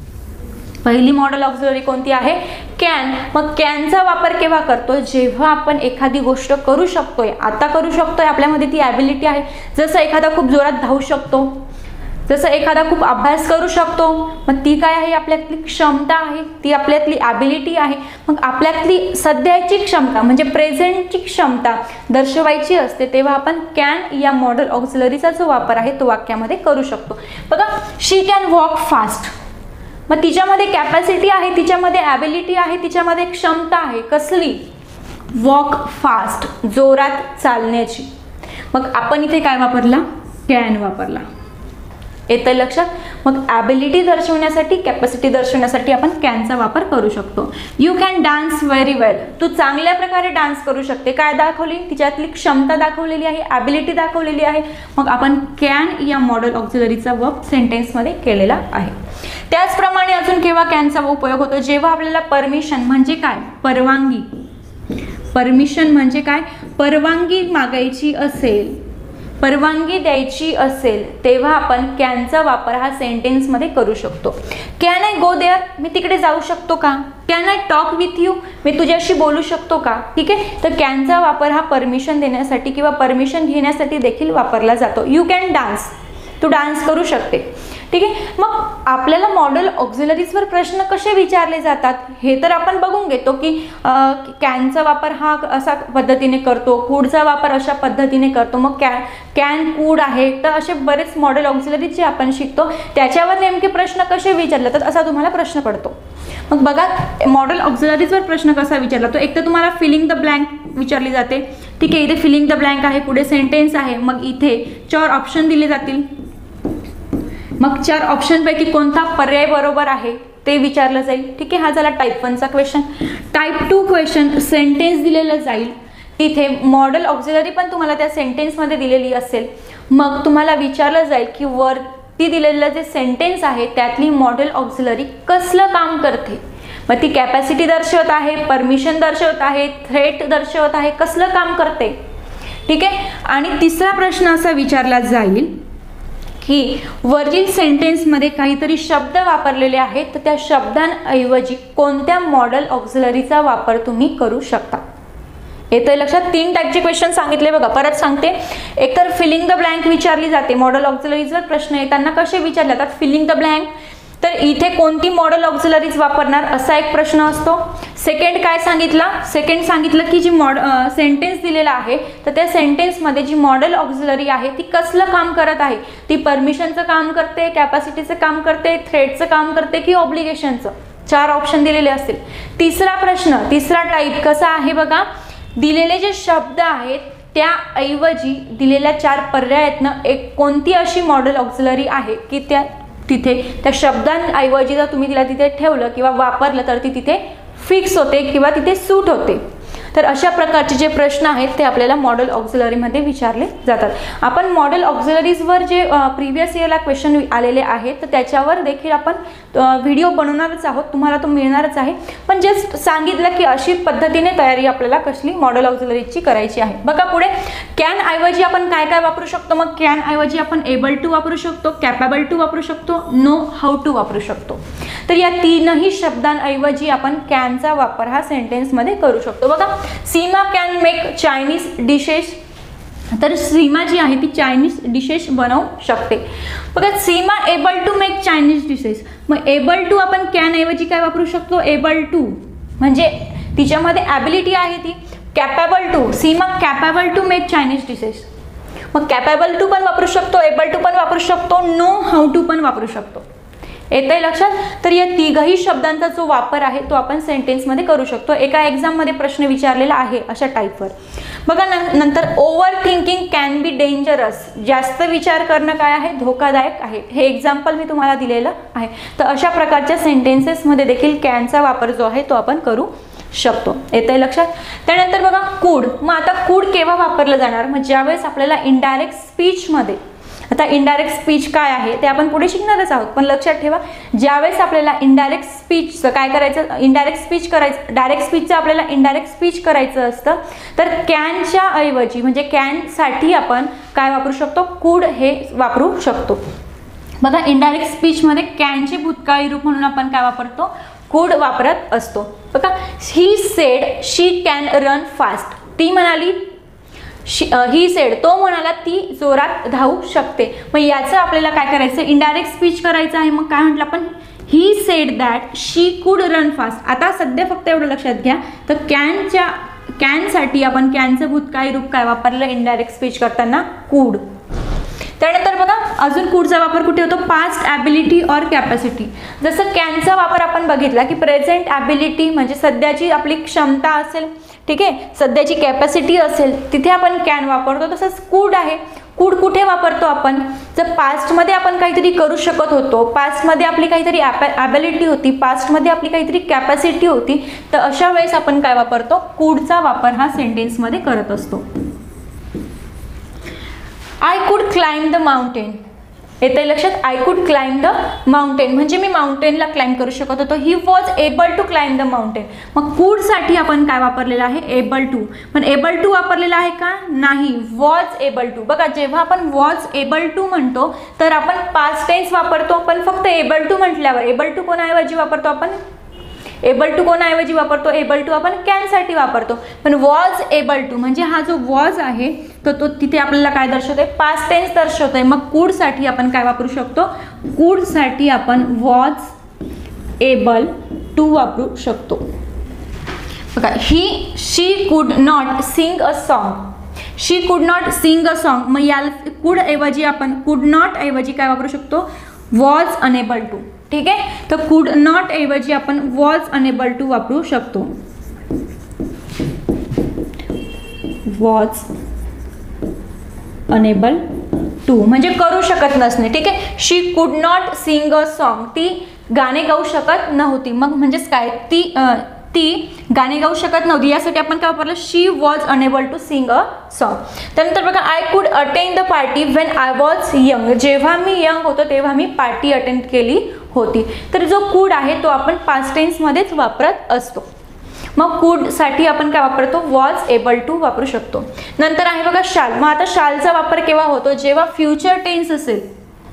पहिली मॉडेल ऑक्झिलरी कोणती आहे, कॅन. मग कॅनचा वापर केव्हा करतो, जेव्हा आपण एखादी गोष्ट करू शकतोय, आता करू शकतोय, आपल्यामध्ये ती ॲबिलिटी आहे. जसं एखादा खूप जोरात धावू शकतो, जसं एखादा खूप अभ्यास करू शकतो, मग ती काय आहे, आपल्यातली क्षमता आहे, ती आपल्यातली ॲबिलिटी आहे. मग आपल्यातली सध्याची क्षमता म्हणजे प्रेझेंटची क्षमता दर्शवायची असते, तेव्हा आपण कॅन या मॉडेल ऑक्झिलरीचा जो वापर आहे तो वाक्यामध्ये करू शकतो. बघा, शी कॅन वॉक फास्ट. मग तिच्यामध्ये कॅपॅसिटी आहे, तिच्यामध्ये ॲबिलिटी आहे, तिच्यामध्ये क्षमता आहे, कसली, वॉक फास्ट, जोरात चालण्याची. मग आपण इथे काय वापरला, कॅन वापरला. येतं लक्षात? मग ॲबिलिटी दर्शवण्यासाठी, कॅपॅसिटी दर्शवण्यासाठी आपण कॅनचा वापर करू शकतो. You can dance very well. तू चांगल्या प्रकारे डान्स करू शकते. काय दाखवली, तिच्यातली क्षमता दाखवलेली आहे, ॲबिलिटी दाखवलेली आहे. मग आपण कॅन या मॉडेल ऑक्झिलरीचा वर्ब सेंटेन्समध्ये केलेला आहे. त्याचप्रमाणे अजून केव्हा कॅनचा उपयोग होतो, जेव्हा आपल्याला परमिशन म्हणजे काय, परवानगी, परमिशन म्हणजे काय, परवानगी मागायची असेल, परवानगी द्यायची असेल, तेव्हा आपण कॅनचा वापर हा सेंटेन्समध्ये करू शकतो. कॅन आय गो देअर, मी तिकडे जाऊ शकतो का. Can I talk with you, मी तुझ्याशी बोलू शकतो का. ठीक आहे, तर कॅनचा वापर हा परमिशन देण्यासाठी किंवा परमिशन घेण्यासाठी देखील वापरला जातो. यू कॅन डान्स, तू डान्स करू शकते. ठीक आहे, मग आपल्याला मॉडेल ऑक्झिलरीजवर प्रश्न कसे विचारले जातात हे तर आपण बघून घेतो की कॅनचा वापर हा अशा पद्धतीने करतो, कूडचा वापर अशा पद्धतीने करतो. मग कॅ कॅन कूड आहे, तर असे बरेच मॉडेल ऑक्झिलरीज जे आपण शिकतो त्याच्यावर नेमके प्रश्न कसे विचारले जातात असा तुम्हाला प्रश्न पडतो. मग बघा, मॉडेल ऑक्झिलरीजवर प्रश्न कसा विचारला तो, एक तर तुम्हाला फिलिंग द ब्लँक विचारली जाते. ठीक आहे, इथे फिलिंग द ब्लँक आहे, पुढे सेंटेन्स आहे, मग इथे चार ऑप्शन दिले जातील. मग चार ऑप्शनपैकी कोणता पर्याय बरोबर आहे ते विचारलं जाईल. ठीक आहे, हा झाला टाईप वनचा question. Type two question, sentence दिलेलं जाईल, तिथे मॉडेल ऑक्झिलरी पण तुम्हाला त्या सेंटेन्समध्ये दिलेली असेल. मग तुम्हाला विचारलं जाईल की वरती दिलेलं जे सेंटेन्स आहे त्यातली मॉडेल ऑक्झिलरी कसलं काम करते. मग ती कॅपॅसिटी दर्शवत आहे, परमिशन दर्शवत आहे, थ्रेट दर्शवत आहे, कसलं काम करते. ठीक आहे, आणि तिसरा प्रश्न असा विचारला जाईल की वरील सेंटेन्समध्ये काहीतरी शब्द वापरलेले आहेत, तर त्या शब्दांऐवजी कोणत्या मॉडेल ऑक्झिलरीचा वापर तुम्ही करू शकता. येतं लक्षात? तीन टाईपचे क्वेश्चन सांगितले बघा. परत सांगते, एकतर फिलिंग द ब्लँक विचारली जाते. मॉडेल ऑक्झिलरीजवर प्रश्न येताना कसे विचारले जातात, फिलिंग द ब्लँक, तर इथे कोणती मॉडेल ऑक्झिलरीज वापरणार असा एक प्रश्न असतो. सेकंड काय सांगितलं, सेकंड सांगितलं की जी मॉड सेंटेन्स दिलेला आहे तर त्या सेंटेन्समध्ये जी मॉडेल ऑक्झिलरी आहे ती कसलं काम करत आहे, ती परमिशनचं काम करते, कॅपॅसिटीचं काम करते, थ्रेटचं काम करते की ऑब्लिगेशनचं. चार ऑप्शन दिलेले असतील. तिसरा प्रश्न, तिसरा टाईप कसा आहे बघा, दिलेले जे शब्द आहेत त्याऐवजी दिलेल्या चार पर्यायातनं एक कोणती अशी मॉडेल ऑक्झिलरी आहे की त्या तिथे त्या शब्दांऐवजी जर तुम्ही तिला तिथे ठेवलं किंवा वापरलं तर ती तिथे फिक्स होते किंवा तिथे सूट होते. तर अशा प्रकारचे जे प्रश्न आहेत ते आपल्याला मॉडेल ऑक्झिलरीमध्ये विचारले जातात. आपण मॉडेल ऑक्झिलरीजवर जे प्रिव्हियस इयरला क्वेश्चन आलेले आहेत तर त्याच्यावर देखील आपण व्हिडिओ बनवणारच आहोत, तुम्हाला तो मिळणारच आहे. पण जस्ट सांगितलं की अशी पद्धतीने तयारी आपल्याला कसली मॉडेल ऑक्झिलरीची करायची आहे. बघा पुढे, कॅन ऐवजी आपण काय काय वापरू शकतो. मग कॅन ऐवजी आपण एबल टू वापरू शकतो, कॅपेबल टू वापरू शकतो, नो हाऊ टू वापरू शकतो. तर या तीनही शब्दांऐवजी आपण कॅनचा वापर हा सेंटेन्समध्ये करू शकतो. बघा, Seema can make Chinese dishes. तर सीमा जी आहे ती चायनीज डिशेस बनवू शकते. बघा, Seema able to make Chinese dishes. मग एबल टू आपण कॅन ऐवजी काय वापरू शकतो, एबल टू म्हणजे तिच्यामध्ये ॲबिलिटी आहे ती. Capable to, Seema capable to make Chinese dishes. मग कॅपेबल टू पण वापरू शकतो, एबल टू पण वापरू शकतो, नो हाऊ टू पण वापरू शकतो. येतंय लक्षात. तर या तिघही शब्दांचा जो वापर आहे तो आपण सेंटेन्समध्ये करू शकतो. एका एक्झाममध्ये प्रश्न विचारलेला आहे अशा टाईपवर. बघा नंतर, overthinking can be dangerous. जास्त विचार करणं काय आहे, धोकादायक आहे. हे एक्झाम्पल मी तुम्हाला दिलेलं आहे. तर अशा प्रकारच्या सेंटेन्सेसमध्ये देखील कॅनचा वापर जो आहे तो आपण करू शकतो. येतंय लक्षात. त्यानंतर बघा, कूड. मग आता कूड केव्हा वापरलं जाणार, मग ज्यावेळेस आपल्याला इनडायरेक्ट स्पीचमध्ये, आता इनडायरेक्ट स्पीच काय आहे ते आपण पुढे शिकणारच आहोत, पण लक्षात ठेवा ज्यावेळेस आपल्याला इनडायरेक्ट स्पीचचं काय करायचं, इनडायरेक्ट स्पीच करायचं, डायरेक्ट स्पीचचं आपल्याला इनडायरेक्ट स्पीच करायचं असतं तर कॅनच्या ऐवजी म्हणजे कॅनसाठी आपण काय वापरू शकतो, कूड हे वापरू शकतो. बघा, इनडायरेक्ट स्पीचमध्ये कॅनचे भूतकाळी रूप म्हणून आपण काय वापरतो, कूड वापरत असतो. बघा, he said she can run fast. ती म्हणाली, ही सेड तो म्हणाला ती जोरात धावू शकते. मग याचं आपल्याला काय करायचं, इनडायरेक्ट स्पीच करायचं आहे. मग काय म्हटलं आपण, ही सेड दॅट शी कुड रन फास्ट. आता सध्या फक्त एवढं लक्षात घ्या, तर कॅनच्या कॅनसाठी आपण कॅनचं भूतकाळी रूप काय वापरलं इनडायरेक्ट स्पीच करताना, कूड. त्यानंतर बघा, अजून कूडचा वापर कुठे होतो, पास्ट ॲबिलिटी ऑर कॅपॅसिटी. जसं कॅनचा वापर आपण बघितला की प्रेझेंट ॲबिलिटी म्हणजे सध्याची आपली क्षमता असेल, ठीक आहे, सध्याची कॅपॅसिटी असेल तिथे आपण कॅन वापरतो. तसंच कूड आहे. कूड कुठे वापरतो आपण, जर पास्टमध्ये आपण काहीतरी करू शकत होतो, पास्टमध्ये आपली काहीतरी ॲबिलिटी होती, पास्टमध्ये आपली काहीतरी कॅपॅसिटी होती, तर अशा वेळेस आपण काय वापरतो, कूडचा वापर हा सेंटेन्समध्ये करत असतो. I could climb the mountain. येते लक्षात, I could climb the mountain म्हणजे मी माउंटेनला क्लाइंब करू शकत होतो. He was able to climb the mountain. मग कूडसाठी आपण काय वापरलेलं आहे, एबल टू. पण एबल टू वापरलेला आहे का, नाही, वॉज एबल टू. बघा, जेव्हा आपण वॉज एबल टू म्हणतो तर आपण पास्ट टेन्स वापरतो, पण फक्त एबल टू म्हटल्यावर एबल टू कोणाऐवजी वापरतो आपण, एबल टू कोणाऐवजी वापरतो, एबल टू आपण कॅनसाठी वापरतो. पण वॉज एबल टू म्हणजे हा जो वॉज आहे तो तो तिथे आपल्याला काय दर्शवतोय, पास्ट टेन्स दर्शवतोय. मग कूडसाठी आपण काय वापरू शकतो, कूडसाठी आपण वॉज एबल टू वापरू शकतो. बघा, ही she could not sing a song. She could not sing a song. मग याला कुड ऐवजी आपण कुड नॉट ऐवजी काय वापरू शकतो, वॉज अनेबल टू. ठीक आहे, तर कुड नॉट ऐवजी आपण वॉज अनेबल टू वापरू शकतो, वॉज अनेबल टू म्हणजे करू शकत नसणे. ठीक आहे, शी could not sing a song, ती गाणे गाऊ शकत नव्हती. मग म्हणजेच काय, ती ती गाणे गाऊ शकत नव्हती, यासाठी आपण काय वापरलं, she was unable to sing a song. त्यानंतर बघा, I could attend the party when I was young. जेव्हा मी यंग होतो तेव्हा मी पार्टी अटेंड केली होती. तर जो कुड आहे तो आपण पास्ट टेन्समध्येच वापरत असतो. मग कूडसाठी आपण काय वापरतो, वॉज एबल टू वापरू शकतो. नंतर आहे बघा शाल. मग आता शालचा वापर केव्हा होतो, जेव्हा फ्युचर टेन्स असेल.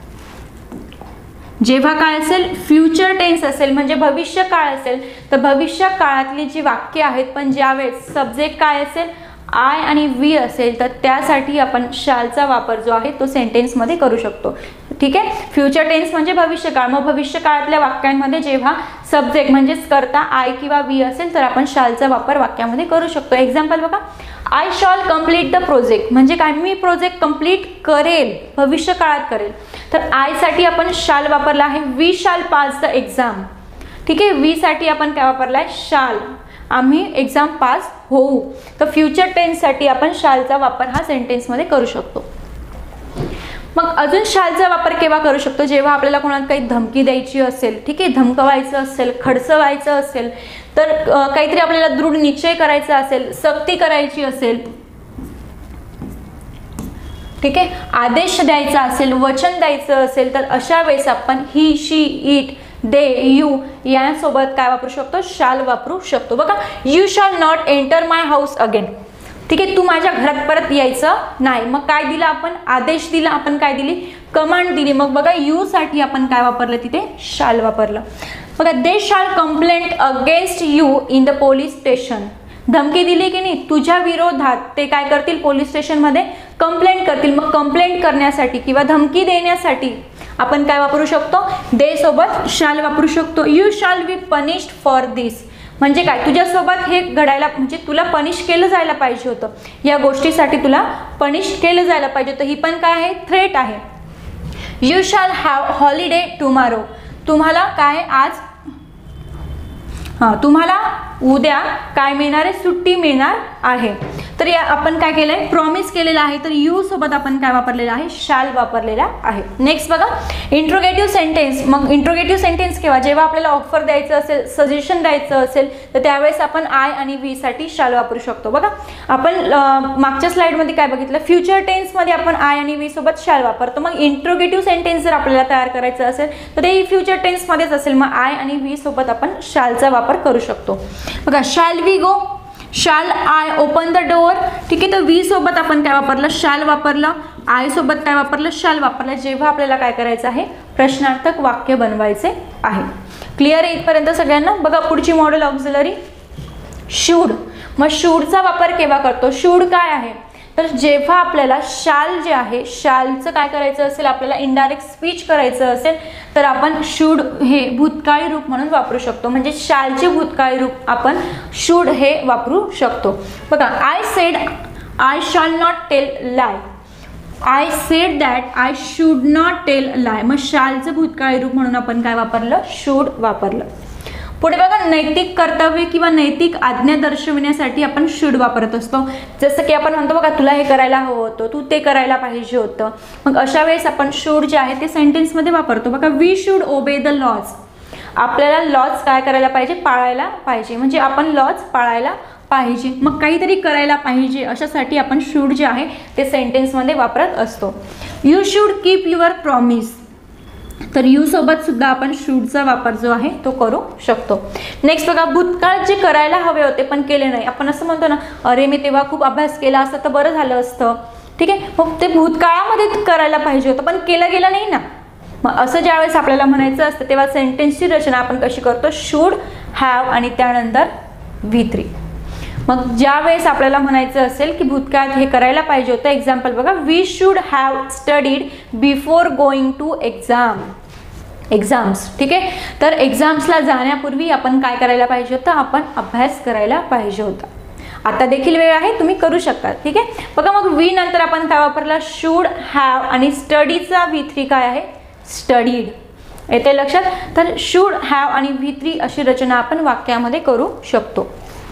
जेव्हा काय असेल, फ्युचर टेन्स असेल म्हणजे भविष्य काळ असेल, तर भविष्य काळातली जी वाक्य आहेत पण ज्यावेळेस सब्जेक्ट काय असेल, आय आणि वी असेल, तर त्यासाठी आपण शालचा वापर जो आहे तो सेंटेन्समध्ये करू शकतो. ठीक आहे, फ्युचर टेन्स म्हणजे भविष्यकाळ. मग भविष्य काळातल्या वाक्यांमध्ये जेव्हा सब्जेक्ट म्हणजेच करता आय किंवा वी असेल तर आपण शालचा वापर वाक्यामध्ये करू शकतो. एक्झाम्पल बघा, I shall complete the project म्हणजे काय, मी प्रोजेक्ट कम्प्लीट करेल, भविष्य काळात करेल. तर आय साठी आपण शाल वापरला आहे. We shall pass the exam. ठीक आहे. वी साठी आपण काय वापरलाय शाल, आम्ही एक्झाम पास होऊ. तर फ्युचर टेन्ससाठी आपण शालचा वापर हा सेंटेन्समध्ये करू शकतो. मग अजून शालचा वापर केव्हा करू शकतो, जेव्हा आपल्याला कोणाला काही धमकी द्यायची असेल, ठीक आहे, धमकवायचं असेल, खडसवायचं असेल, तर काहीतरी आपल्याला दृढ निश्चय करायचा असेल, सक्ती करायची असेल, ठीक आहे, आदेश द्यायचा असेल, वचन द्यायचं असेल, तर अशा वेळेस आपण he, she, it, they, you यासोबत काय वापरू शकतो, शाल वापरू शकतो. बघा, you shall not enter my house again, ठीक आहे, तू माझ्या घरात परत यायचं नाही. मग काय दिलं आपण, आदेश दिला, आपण काय दिली, कमांड दिली. मग बघा, यू साठी आपण काय वापरलं, तिथे शाल वापरलं. बघा, they shall complaint against you in the police station, धमकी दिली की नाही, तुझ्या विरोधात ते काय करतील, पोलीस स्टेशनमध्ये कंप्लेंट करतील. मग कंप्लेंट करण्यासाठी किंवा धमकी देण्यासाठी आपण काय वापरू शकतो, दे सोबत शाल वापरू शकतो. You shall be punished for दिस, म्हणजे काय, तुझ्यासोबत हे घडायला, म्हणजे तुला पनिश केलं जायला पाहिजे होतं, या गोष्टीसाठी तुला पनिश केलं जायला पाहिजे होतं. ही पण काय आहे, थ्रेट आहे. You shall have holiday tomorrow, तुम्हाला काय आज, हां, तुम्हाला उद्या काय मिळणार आहे, सुट्टी मिळणार आहे. तर या आपण काय केलंय, प्रॉमिस केलेलं आहे, तर यू सोबत आपण काय वापरलेलं आहे, शाल वापरलेला आहे. नेक्स्ट बघा, इंट्रोगेटिव्ह सेंटेन्स. मग इंट्रोगेटिव्ह सेंटेन्स केव्हा, जेव्हा आपल्याला ऑफर द्यायचं असेल, सजेशन द्यायचं असेल, तर त्यावेळेस आपण आय आणि वी साठी शाल वापरू शकतो. बघा, आपण मागच्या स्लाइडमध्ये काय बघितलं, फ्युचर टेन्समध्ये आपण आय आणि वी सोबत शाल वापरतो. मग इंट्रोगेटिव्ह सेंटेन्स जर आपल्याला तयार करायचं असेल तर ते फ्युचर टेन्समध्येच असेल, मग आय आणि वी सोबत आपण शालचा वापर करू शकतो. बघा, शॅल वी गो, शाल आय ओपन द डोअर, ठीक आहे, तर वी सोबत आपण काय वापरलं, शाल वापरलं, आय सोबत काय वापरलं, शाल वापरलं, जेव्हा आपल्याला काय करायचं आहे, प्रश्नार्थक वाक्य बनवायचे आहे. क्लिअर आहे इथपर्यंत सगळ्यांना. बघा, पुढची मॉडेल ऑक्झिलरी शूड. मग शूडचा वापर केव्हा करतो, शूड काय आहे, तर जेव्हा आपल्याला शाल जे आहे, शालचं काय करायचं असेल, आपल्याला इनडायरेक्ट स्पीच करायचं असेल, तर आपण शूड हे भूतकाळी रूप म्हणून वापरू शकतो. म्हणजे शालचे भूतकाळी रूप आपण शूड हे वापरू शकतो. बघा, I said I shall not tell lie, I said that I should not tell lie, मग शालचं भूतकाळी रूप म्हणून आपण काय वापरलं, शूड वापरलं. पुढे बघा, नैतिक कर्तव्य किंवा नैतिक आज्ञा दर्शविण्यासाठी आपण शूड वापरत असतो. जसं की आपण म्हणतो बघा, तुला हे करायला हवं होतं, तू ते करायला पाहिजे होतं. मग अशा वेळेस आपण शूड जे आहे ते सेंटेन्समध्ये वापरतो. बघा, we should obey the laws, आपल्याला लॉज काय करायला पाहिजे, पाळायला पाहिजे, म्हणजे आपण लॉज पाळायला पाहिजे. मग काहीतरी करायला पाहिजे, अशासाठी आपण शूड जे आहे ते सेंटेन्समध्ये वापरत असतो. You should keep your promise, तर यू सोबत सुद्धा आपण शूडचा वापर जो आहे तो करू शकतो. नेक्स्ट बघा, भूतकाळ जे करायला हवे होते पण केले नाही, आपण असं म्हणतो ना, अरे मी तेव्हा खूप अभ्यास केला असता तर बरं झालं असतं, ठीक आहे, मग ते भूतकाळामध्ये करायला पाहिजे होतं पण केलं गेलं नाही ना. मग असं ज्यावेळेस आपल्याला म्हणायचं असतं तेव्हा सेंटेन्सची रचना आपण कशी करतो, शूड, हॅव आणि त्यानंतर व्ही थ्री. मग ज्या वेळेस आपल्याला म्हणायचं असेल की भूतकाळात हे करायला पाहिजे होतं, एक्झाम्पल बघा, we should have studied before going to exam, exams, ठीक आहे, तर एक्झाम्सला जाण्यापूर्वी आपण काय करायला पाहिजे होतं, आपण अभ्यास करायला पाहिजे होता. आता देखील वेळ आहे, तुम्ही करू शकता, ठीक आहे. बघा, मग वी नंतर आपण काय वापरला, शूड, हॅव आणि स्टडीचा व्ही थ्री काय आहे, स्टडीड. येते लक्षात. तर शूड, हॅव आणि व्ही थ्री अशी रचना आपण वाक्यामध्ये करू शकतो.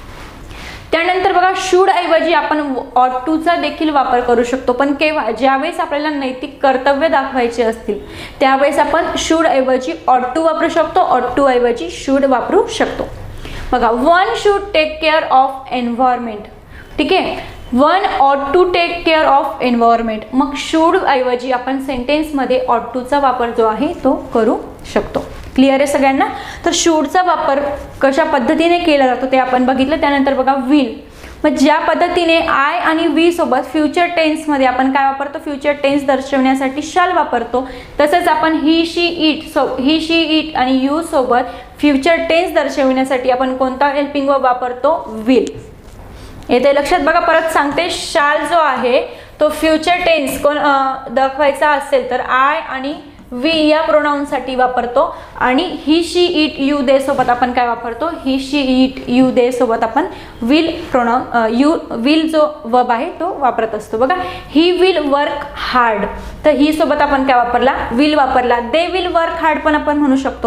त्यानंतर बघा, शूड ऐवजी आपण ऑट टूचा देखील वापर करू शकतो, पण केव्हा, ज्यावेळेस आपल्याला नैतिक कर्तव्य दाखवायचे असतील त्यावेळेस आपण शूड ऐवजी ऑट टू वापरू शकतो, ऑट टू ऐवजी शूड वापरू शकतो. बघा, one should take care of environment, ठीक आहे, one ought to take care of environment. मग शूड ऐवजी आपण सेंटेन्समध्ये ऑट टूचा वापर जो आहे तो करू शकतो. क्लिअर आहे सगळ्यांना. तर शूडचा वापर कशा पद्धतीने केला जातो ते आपण बघितलं. त्यानंतर बघा, विल. मग ज्या पद्धतीने आय आणि वी सोबत फ्युचर टेन्समध्ये आपण काय वापरतो, फ्युचर टेन्स दर्शवण्यासाठी शाल वापरतो, तसंच आपण he, she, it so he, she, it आणि यू सोबत फ्युचर टेन्स दर्शवण्यासाठी आपण कोणता हेल्पिंग वर्ब वापरतो, विल. येते लक्षात. बघा, परत सांगते, शाल जो आहे तो फ्युचर टेन्स कोण दाखवायचा असेल तर आय आणि वी या प्रोनाउनसाठी वापरतो, आणि ही, शी, इट, यू, दे सोबत आपण काय वापरतो, ही, शी, इट, यू, दे सोबत आपण विल प्रोनाउन यू विल जो वर्ब आहे तो वापरत असतो. बघा, ही विल वर्क हार्ड, तर ही सोबत आपण काय वापरला, विल वापरला. दे विल वर्क हार्ड पण आपण म्हणू शकतो,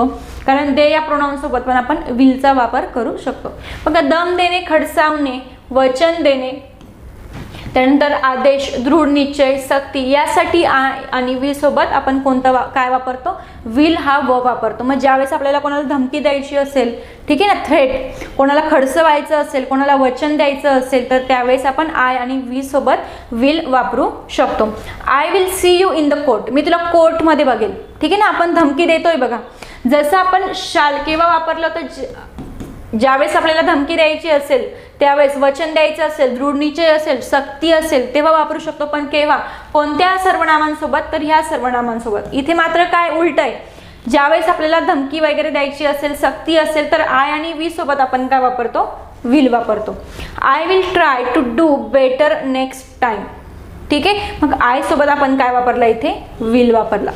कारण दे या प्रोनाउन सोबत पण आपण विलचा वापर करू शकतो. बघा, दम देणे, खडसावणे, वचन देणे, त्यानंतर आदेश, दृढ निश्चय, सक्ती, यासाठी आय आणि विल सोबत आपण कोणता वा काय वापरतो, विल हा व वापरतो. मग ज्यावेळेस आपल्याला कोणाला धमकी द्यायची असेल, ठीक आहे ना, थ्रेट, कोणाला खडसवायचं असेल, कोणाला वचन द्यायचं असेल, तर त्यावेळेस आपण आय आणि वी सोबत विल वापरू शकतो. I will see you in the court, मी तुला कोर्टमध्ये बघेल. ठीक आहे ना, आपण धमकी देतोय बघा. जसं आपण शाल केव्हा वापरलं तर ज्यावेळेस आपल्याला धमकी द्यायची असेल, त्यावेळेस वचन द्यायचं असेल, दृढ निश्चय असेल, सक्ती असेल, तेव्हा वापरू शकतो. पण केव्हा, कोणत्या सर्वनामांसोबत, तर ह्या सर्वनामांसोबत. इथे मात्र काय उलट आहे, ज्यावेळेस आपल्याला धमकी वगैरे द्यायची असेल, सक्ती असेल, तर आय आणि वी सोबत आपण काय वापरतो, विल वापरतो. I will try to do better next time. ठीक आहे, मग आय सोबत आपण काय वापरला, इथे विल वापरला.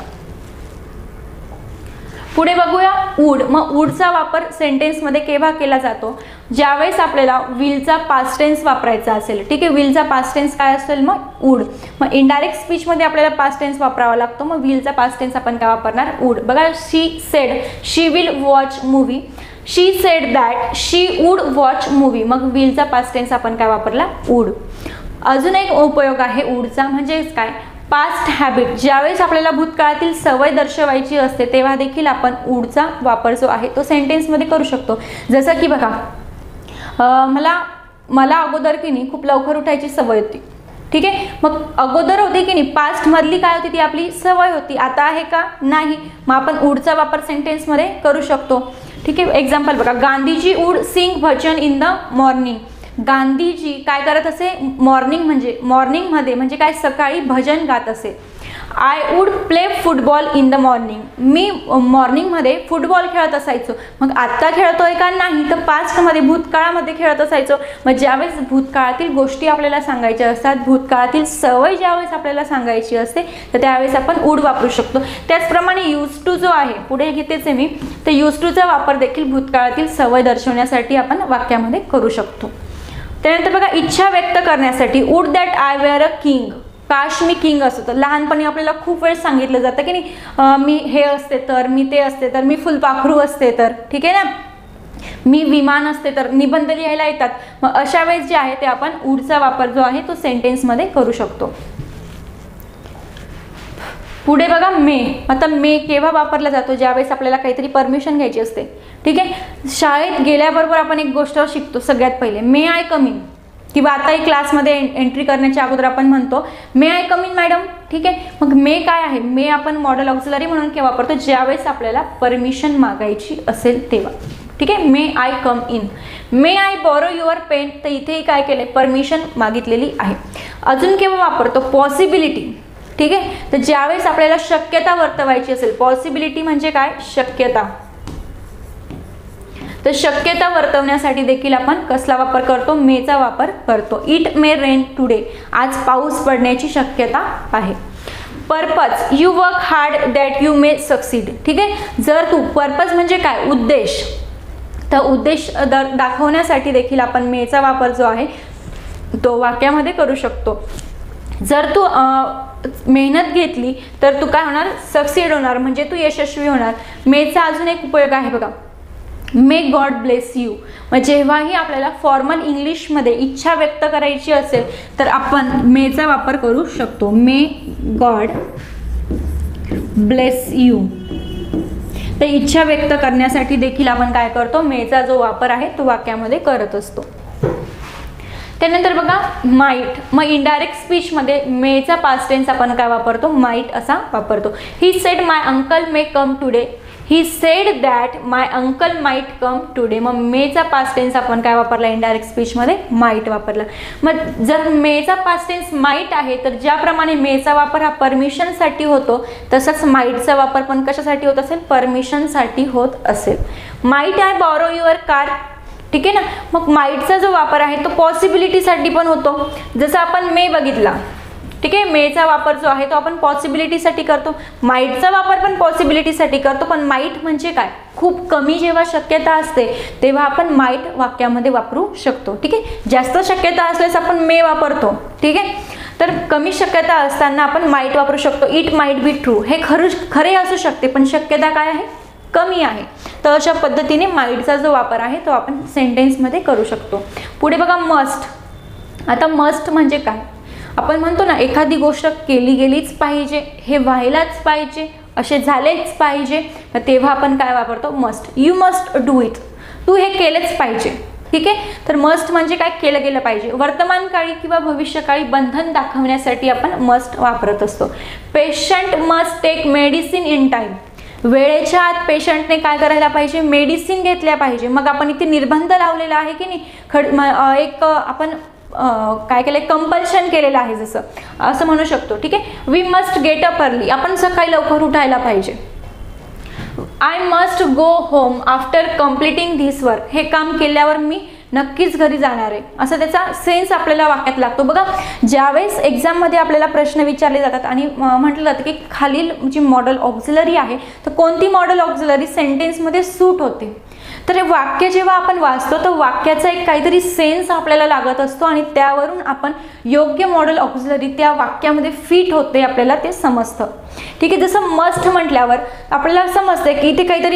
पुढे बघूया वूड. मग वूडचा वापर सेंटेन्समध्ये केव्हा केला जातो, ज्यावेळेस आपल्याला विलचा पास्ट टेन्स वापरायचा असेल. ठीक आहे, विलचा पास्ट टेन्स काय असेल, मग वूड. मग इनडायरेक्ट स्पीचमध्ये आपल्याला पास्ट टेन्स वापरावा लागतो, मग विलचा पास्ट टेन्स आपण काय वापरणार, वूड. बघा, she said she will watch movie, she said that she would watch movie, मग विलचा पास्ट टेन्स आपण काय वापरला, वूड. अजून एक उपयोग आहे वूडचा, म्हणजेच काय, पास्ट हॅबिट. ज्यावेळेस आपल्याला भूतकाळातील सवय दर्शवायची असते, तेव्हा देखील आपण वूडचा वापर जो आहे तो सेंटेन्समध्ये करू शकतो. जसं की बघा, मला मला अगोदर की नाही खूप लवकर उठायची सवय होती. ठीक आहे, मग अगोदर होती की नाही, पास्ट मधली काय होती, ती आपली सवय होती. आता आहे का, नाही. मग आपण वूडचा वापर सेंटेन्समध्ये करू शकतो. ठीक आहे, एक्झाम्पल बघा, Gandhiji would sing bhajan in the morning. Gandhiji काय करत असे, मॉर्निंग म्हणजे मॉर्निंगमध्ये म्हणजे काय, सकाळी भजन गात असे. I would play football in the morning, मी मॉर्निंगमध्ये फुटबॉल खेळत असायचो. मग आत्ता खेळतोय का, नाही, तर पास्टमध्ये भूतकाळामध्ये खेळत असायचो. मग ज्यावेळेस भूतकाळातील गोष्टी आपल्याला सांगायच्या असतात, भूतकाळातील सवय ज्यावेळेस आपल्याला सांगायची असते, तर त्यावेळेस आपण वूड वापरू शकतो. त्याचप्रमाणे यूज टू जो आहे, पुढे घेतेच आहे मी, तर यूज टूचा वापर देखील भूतकाळातील सवय दर्शवण्यासाठी आपण वाक्यामध्ये करू शकतो. त्यानंतर बघा, इच्छा व्यक्त करण्यासाठी would that I were a king, काश मी किंग असतो. तर लहानपणी आपल्याला खूप वेळ सांगितलं जातं की नाही, मी हे असते तर, मी ते असते तर, मी फुलपाखरू असते तर, ठीक आहे ना, मी विमान असते तर, निबंध लिहायला येतात. मग अशा वेळेस जे आहे ते आपण वूडचा वापर जो आहे तो सेंटेन्समध्ये करू शकतो. पुढे बघा, मे. आता मे केव्हा वापरला जातो, ज्यावेळेस आपल्याला काहीतरी परमिशन घ्यायची असते. ठीक आहे, शाळेत गेल्याबरोबर आपण एक गोष्ट शिकतो सगळ्यात पहिले, मे आय कम इन, किंवा आताही क्लासमध्ये एंट्री करण्याच्या अगोदर आपण म्हणतो may I come in madam. ठीक आहे, मग मे काय आहे, मे आपण मॉडेल ऑक्झिलरी म्हणून केव्हा वापरतो, ज्यावेळेस आपल्याला परमिशन मागायची असेल तेव्हा. ठीक आहे, may I come in. May I borrow your pen, तर इथेही काय केले, परमिशन मागितलेली आहे. अजून केव्हा वापरतो, पॉसिबिलिटी. ठीक आहे, तर ज्यावेळेस आपल्याला शक्यता वर्तवायची असेल, पॉसिबिलिटी म्हणजे काय, शक्यता. तर शक्यता वर्तवण्यासाठी देखील आपण कसला वापर करतो, मेचा वापर करतो. इट मे रेन टुडे, आज पाऊस पडण्याची शक्यता आहे. Purpose, you work hard that you may succeed. ठीक आहे, जर तू, पर्पज म्हणजे काय, उद्देश, तर उद्देश दाखवण्यासाठी देखील आपण मेचा वापर जो आहे तो वाक्यामध्ये करू शकतो. जर तू मेहनत घेतली तर तू काय होणार, सक्सीड होणार, म्हणजे तू यशस्वी होणार. मेचा अजून एक उपयोग आहे बघा, मे गॉड ब्लेस यू. मग जेव्हाही आपल्याला फॉर्मल इंग्लिशमध्ये इच्छा व्यक्त करायची असेल तर आपण मेचा वापर करू शकतो. May God bless you. तर इच्छा व्यक्त करण्यासाठी देखील आपण काय करतो, मेचा जो वापर आहे तो वाक्यामध्ये करत असतो. त्यानंतर बघा, माईट. मग इनडायरेक्ट स्पीचमध्ये मेचा पास्ट टेन्स आपण काय वापरतो, माईट असा वापरतो. He said my uncle may come today, he said that my uncle might come today. मग मेचा पास्ट टेन्स आपण काय वापरला, इनडायरेक्ट स्पीचमध्ये माईट वापरला. मग जर मेचा पास्ट टेन्स माईट आहे, तर ज्याप्रमाणे मेचा वापर हा परमिशनसाठी होतो, तसंच माईटचा वापर पण कशासाठी होत असेल, परमिशनसाठी होत असेल. Might I borrow your car. ठीक आहे ना, मग माईटचा जो वापर आहे तो पॉसिबिलिटीसाठी पण होतो. जसं आपण मे बघितला, ठीक आहे, मेचा वापर जो आहे तो आपण पॉसिबिलिटीसाठी करतो, माईटचा वापर पण पॉसिबिलिटीसाठी करतो. पण माईट म्हणजे काय, खूप कमी जेव्हा शक्यता असते तेव्हा आपण माईट वाक्यामध्ये वापरू शकतो. ठीक आहे, जास्त शक्यता असल्यास आपण मे वापरतो. ठीक आहे, तर कमी शक्यता असताना आपण माईट वापरू शकतो. इट माईट बी ट्रू, हे खरं खरे असू शकते पण शक्यता काय आहे, कमी आहे. तर अशा पद्धतीने माईटचा जो वापर आहे तो आपण सेंटेन्समध्ये करू शकतो. पुढे बघा मस्ट. आता मस्ट म्हणजे काय? आपण म्हणतो ना एखादी गोष्ट केली गेलीच पाहिजे, हे व्हायलाच पाहिजे, असे झालेच पाहिजे, तर तेव्हा आपण काय वापरतो? Must. You must do it. तू हे केलेच पाहिजे. ठीक आहे. तर मस्ट म्हणजे काय? केलं गेलं पाहिजे. वर्तमान काळी किंवा भविष्यकाळी बंधन दाखवण्यासाठी आपण मस्ट वापरत असतो. Patient must take medicine in time. वेळेच्या आत पेशंटने काय करायला पाहिजे? मेडिसिन घेतल्या पाहिजे. मग आपण इथे निर्बंध लावलेला आहे की नाही? खड एक आपण काय केलंय? कंपल्शन केलेलं आहे, जसं असं म्हणू शकतो. ठीक आहे. We must get up early. आपण सकाळी लवकर उठायला पाहिजे. I must go home after completing this work. हे काम केल्यावर मी नक्कीच घरी जाणार आहे, असं त्याचा सेन्स आपल्याला वाक्यात लागतो. बघा, ज्यावेळेस एक्झाममध्ये आपल्याला प्रश्न विचारले जातात आणि म्हटलं जातं की खालील जी मॉडेल ऑक्झिलरी आहे तर कोणती मॉडेल ऑक्झिलरी सेंटेन्समध्ये सूट होते, तर हे वाक्य जेव्हा आपण वाचतो तर वाक्याचा एक काहीतरी सेन्स आपल्याला लागत असतो आणि त्यावरून आपण योग्य मॉडेल ऑक्झिलरी त्या वाक्यामध्ये फिट होते आपल्याला ते समजतं. ठीक आहे. जसं मस्ट म्हटल्यावर आपल्याला समजतं की इथे काहीतरी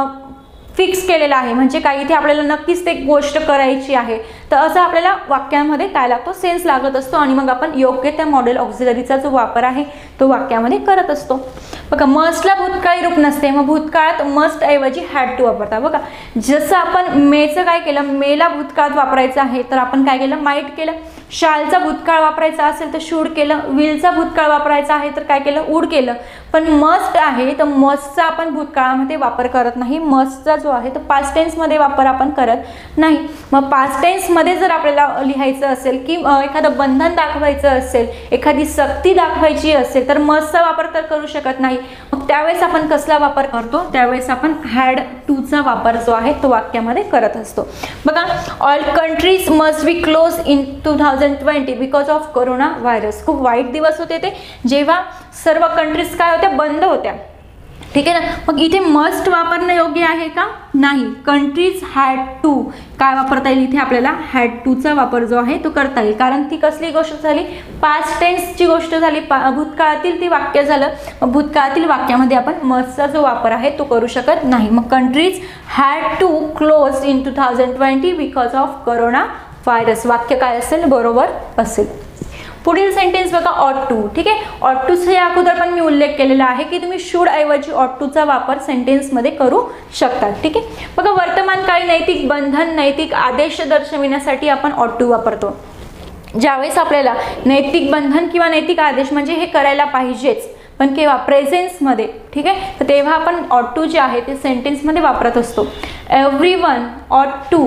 फिक्स केलेलं आहे, म्हणजे काय इथे आपल्याला नक्कीच ते गोष्ट करायची आहे. तर असं आपल्याला वाक्यामध्ये काय लागतो? सेन्स लागत असतो आणि मग आपण योग्य त्या मॉडेल ऑक्झिलरीचा जो वापर आहे तो वाक्यामध्ये करत असतो. बघा, मस्टला भूतकाळी रूप नसते, मग भूतकाळात मस्ट ऐवजी हॅड टू वापरतात. बघा, जसं आपण मेचं काय केलं? मेला भूतकाळात वापरायचं आहे तर आपण काय केलं? माईट केलं. शालचा भूतकाळ वापरायचा असेल तर शूड केलं. विलचा भूतकाळ वापरायचा आहे तर काय केलं? वूड केलं. पण मस्ट आहे तर मस्टचा आपण भूतकाळामध्ये वापर करत नाही. मस्टचा जो आहे तो पास्ट टेन्समध्ये वापर आपण करत नाही. मग पास्ट टेन्समध्ये जर आपल्याला लिहायचं असेल की एखादं बंधन दाखवायचं असेल, एखादी सक्ती दाखवायची असेल तर मस्टचा वापर तर करू शकत नाही. मग त्यावेळेस आपण कसला वापर करतो? त्यावेळेस आपण हॅड टूचा वापर जो आहे तो वाक्यामध्ये करत असतो. बघा, all countries must be close in two thousand twenty because of corona virus. खूप वाईट दिवस होते ते, जेव्हा सर्व कंट्रीज काय होत्या? बंद होत्या. ठीक आहे ना. मग इथे मस्ट वापरणं योग्य आहे का? नाही. कंट्रीज हॅड टू काय वापरता येईल? इथे आपल्याला हॅड टूचा वापर जो आहे तो करता येईल, कारण ती कसली गोष्ट झाली? पास्ट टेन्सची गोष्ट झाली, भूतकाळातील ती वाक्य झालं. मग भूतकाळातील वाक्यामध्ये आपण मस्टचा जो वापर आहे तो करू शकत नाही. मग countries had to close in two thousand twenty because of corona virus. वाक्य काय असेल? बरोबर असेल. पुढील सेंटेन्स बघा, ऑट टू. ठीक आहे. ऑट टूचा या अगोदर पण मी उल्लेख केलेला आहे की तुम्ही शूड ऐवजी ऑट टूचा वापर सेंटेन्समध्ये करू शकता. ठीक आहे. बघा, वर्तमान काळी नैतिक बंधन, नैतिक आदेश दर्शविण्यासाठी आपण ऑट टू वापरतो. ज्यावेळेस आपल्याला नैतिक बंधन किंवा नैतिक आदेश म्हणजे हे करायला पाहिजेच, पण केव्हा? प्रेझेन्समध्ये. ठीक आहे. तर तेव्हा आपण ऑट टू जे आहे ते सेंटेन्समध्ये वापरत असतो. Everyone ought to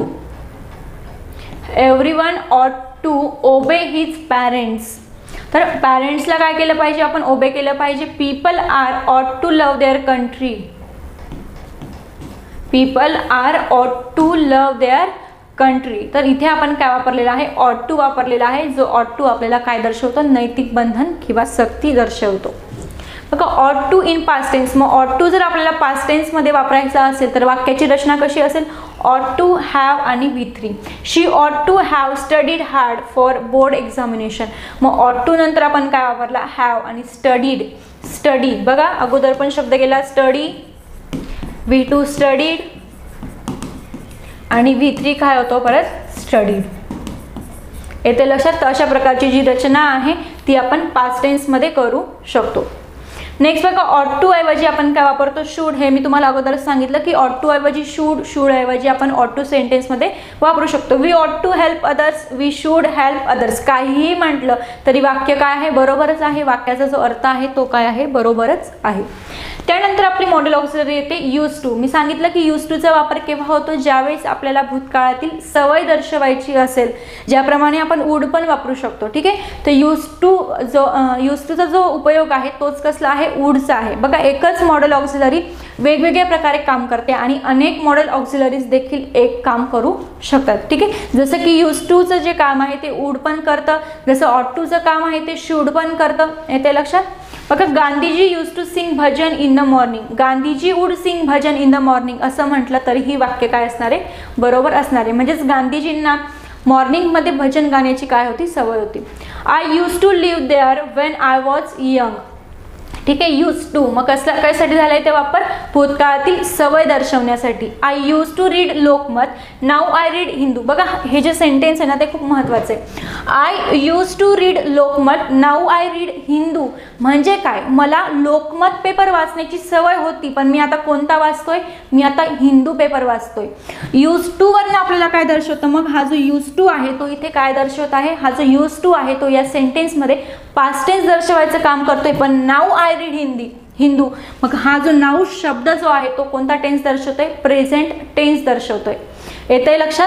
everyone ought to obey his parents. तर पॅरेंट्सला काय केलं पाहिजे? आपण ओबे केलं पाहिजे. People are ought to love their country. People are ought to love their country. तर इथे आपण काय वापरलेलं आहे? ऑट टू वापरलेला आहे, जो ऑट टू आपल्याला काय दर्शवतो? नैतिक बंधन किंवा सक्ती दर्शवतो. बघा, ऑट टू इन पास्ट टेन्स. मग ऑट टू जर आपल्याला पास्ट टेन्समध्ये वापरायचा असेल तर वाक्याची रचना कशी असेल? ऑट टू हॅव आणि V three. She ought to have studied hard for board examination. मग ऑट टू नंतर आपण काय वापरला? हॅव आणि स्टडीड. स्टडी बघा, अगोदर पण शब्द गेला स्टडी, व्ही टू स्टडीड आणि व्ही थ्री काय होतो? परत स्टडीड. येते लक्षात? तर अशा प्रकारची जी रचना आहे ती आपण पास्ट टेन्समध्ये करू शकतो. नेक्स्ट बघा, ऑट टू ऐवजी आपण काय वापरतो? शूड. हे मी तुम्हाला अगोदरच सांगितलं की ऑट टू ऐवजी शूड, शूड ऐवजी आपण ऑट टू सेंटेन्समध्ये वापरू शकतो. We ought to help others, we should help others. काहीही म्हटलं तरी वाक्य काय आहे? बरोबरच आहे. वाक्याचा जो अर्थ आहे तो काय आहे? बरोबरच आहे. त्यानंतर आपली मॉडेल ऑक्झिलरी येते यूज टू. मी सांगितलं की यूज टूचा वापर केव्हा होतो? ज्यावेळेस आपल्याला भूतकाळातील सवय दर्शवायची असेल, ज्याप्रमाणे आपण वूड पण वापरू शकतो. ठीक आहे. तर यूज टू जो यूज टूचा जो उपयोग आहे तोच कसला आहे? वूडचा आहे. बघा, एकच मॉडेल ऑक्झिलरी वेगवेगळ्या प्रकारे काम करते आणि अनेक मॉडेल ऑक्झिलरीज देखील एक काम करू शकतात. ठीक आहे. जसं की यूज टूचं जे काम आहे ते वूड पण करतं, जसं ऑट टूचं काम आहे ते शूड पण करतं. येते लक्षात? बघा, Gandhiji use to sing bhajan in the morning. Gandhiji would sing bhajan in the morning असं म्हटलं तरी ही वाक्य काय असणार आहे? बरोबर असणार आहे. म्हणजेच गांधीजींना मॉर्निंगमध्ये भजन गाण्याची काय होती? सवय होती. I use to live there when I was young. ठीक आहे. यूज टू मग कसला कशासाठी झालाय ते वापर, भूतकाळातील सवय दर्शवण्यासाठी. I use to read Lokmat, now I read Hindu. बघा हे जे सेंटेन्स आहे ना ते खूप महत्वाचे आहे. I use to read Lokmat, now I read Hindu म्हणजे काय, मला लोकमत पेपर वाचण्याची सवय होती पण मी आता कोणता वाचतोय, मी आता हिंदू पेपर वाचतोय. यूज टू वरनं आपल्याला काय दर्शवतं, मग हा जो यूज टू आहे तो इथे काय दर्शवत आहे, हा जो यूज टू आहे तो या सेंटेन्स मध्ये पास्ट टेन्स दर्शवायचं काम करतोय. पण now I read Hindi Hindu मग हा जो नाऊ शब्द जो आहे तो कोणता टेन्स दर्शवतोय, प्रेझेंट टेन्स दर्शवतोय. येतंय लक्षात.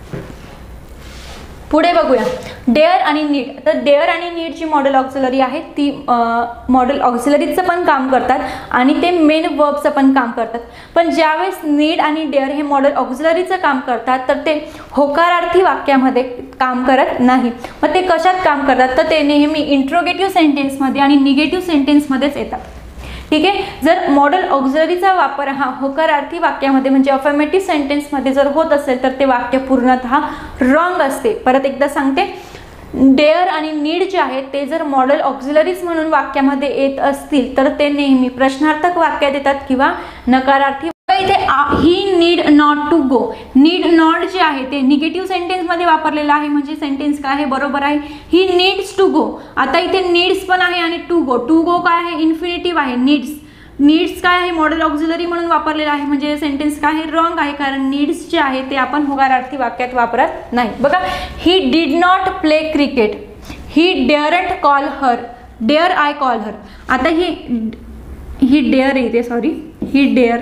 पुढे बघूया डेअर आणि नीड. तर डेअर आणि नीड जी मॉडेल ऑक्सिलरी आहे ती मॉडेल ऑक्सिलरीचं पण काम करतात आणि ते मेन वर्बचं पण काम करतात. पण ज्यावेळेस नीड आणि डेअर हे मॉडेल ऑक्सिलरीचं काम करतात तर ते होकारार्थी वाक्यामध्ये काम करत नाही. मग ते कशात काम करतात, तर ते नेहमी इंट्रोगेटिव्ह सेंटेन्समध्ये आणि निगेटिव्ह सेंटेन्समध्येच येतात. ठीक आहे. जर मॉडेल ऑक्सिलरीचा वापर हा होकारार्थी वाक्यामध्ये म्हणजे अफर्मेटिव्ह सेंटेन्समध्ये जर होत असेल तर ते वाक्य पूर्णतः रॉंग असते. परत एकदा सांगते, डेअर आणि नीड जे आहे ते जर मॉडेल ऑक्सिलरीज म्हणून वाक्यामध्ये येत असतील तर ते नेहमी प्रश्नार्थक वाक्यात येतात किंवा नकारार्थी. इथे he need not to go, need not जे आहे ते निगेटिव्ह सेंटेन्स मध्ये वापरलेलं आहे म्हणजे सेंटेन्स काय आहे, बरोबर आहे. ही नीड्स टू गो, आता इथे नीड्स पण आहे आणि टू गो, टू गो काय आहे, इन्फिनिटिव्ह आहे. नीड्स नीड्स काय आहे, मॉडेल ऑक्सिलरी म्हणून वापरलेलं आहे म्हणजे सेंटेन्स काय आहे, रॉंग आहे. कारण नीड्स जे आहे ते आपण होकारार्थी वाक्यात वापरत नाही. बघा he did not play cricket, he daren't call her, dare I call her. आता ही ही डेअर येते, sorry he dare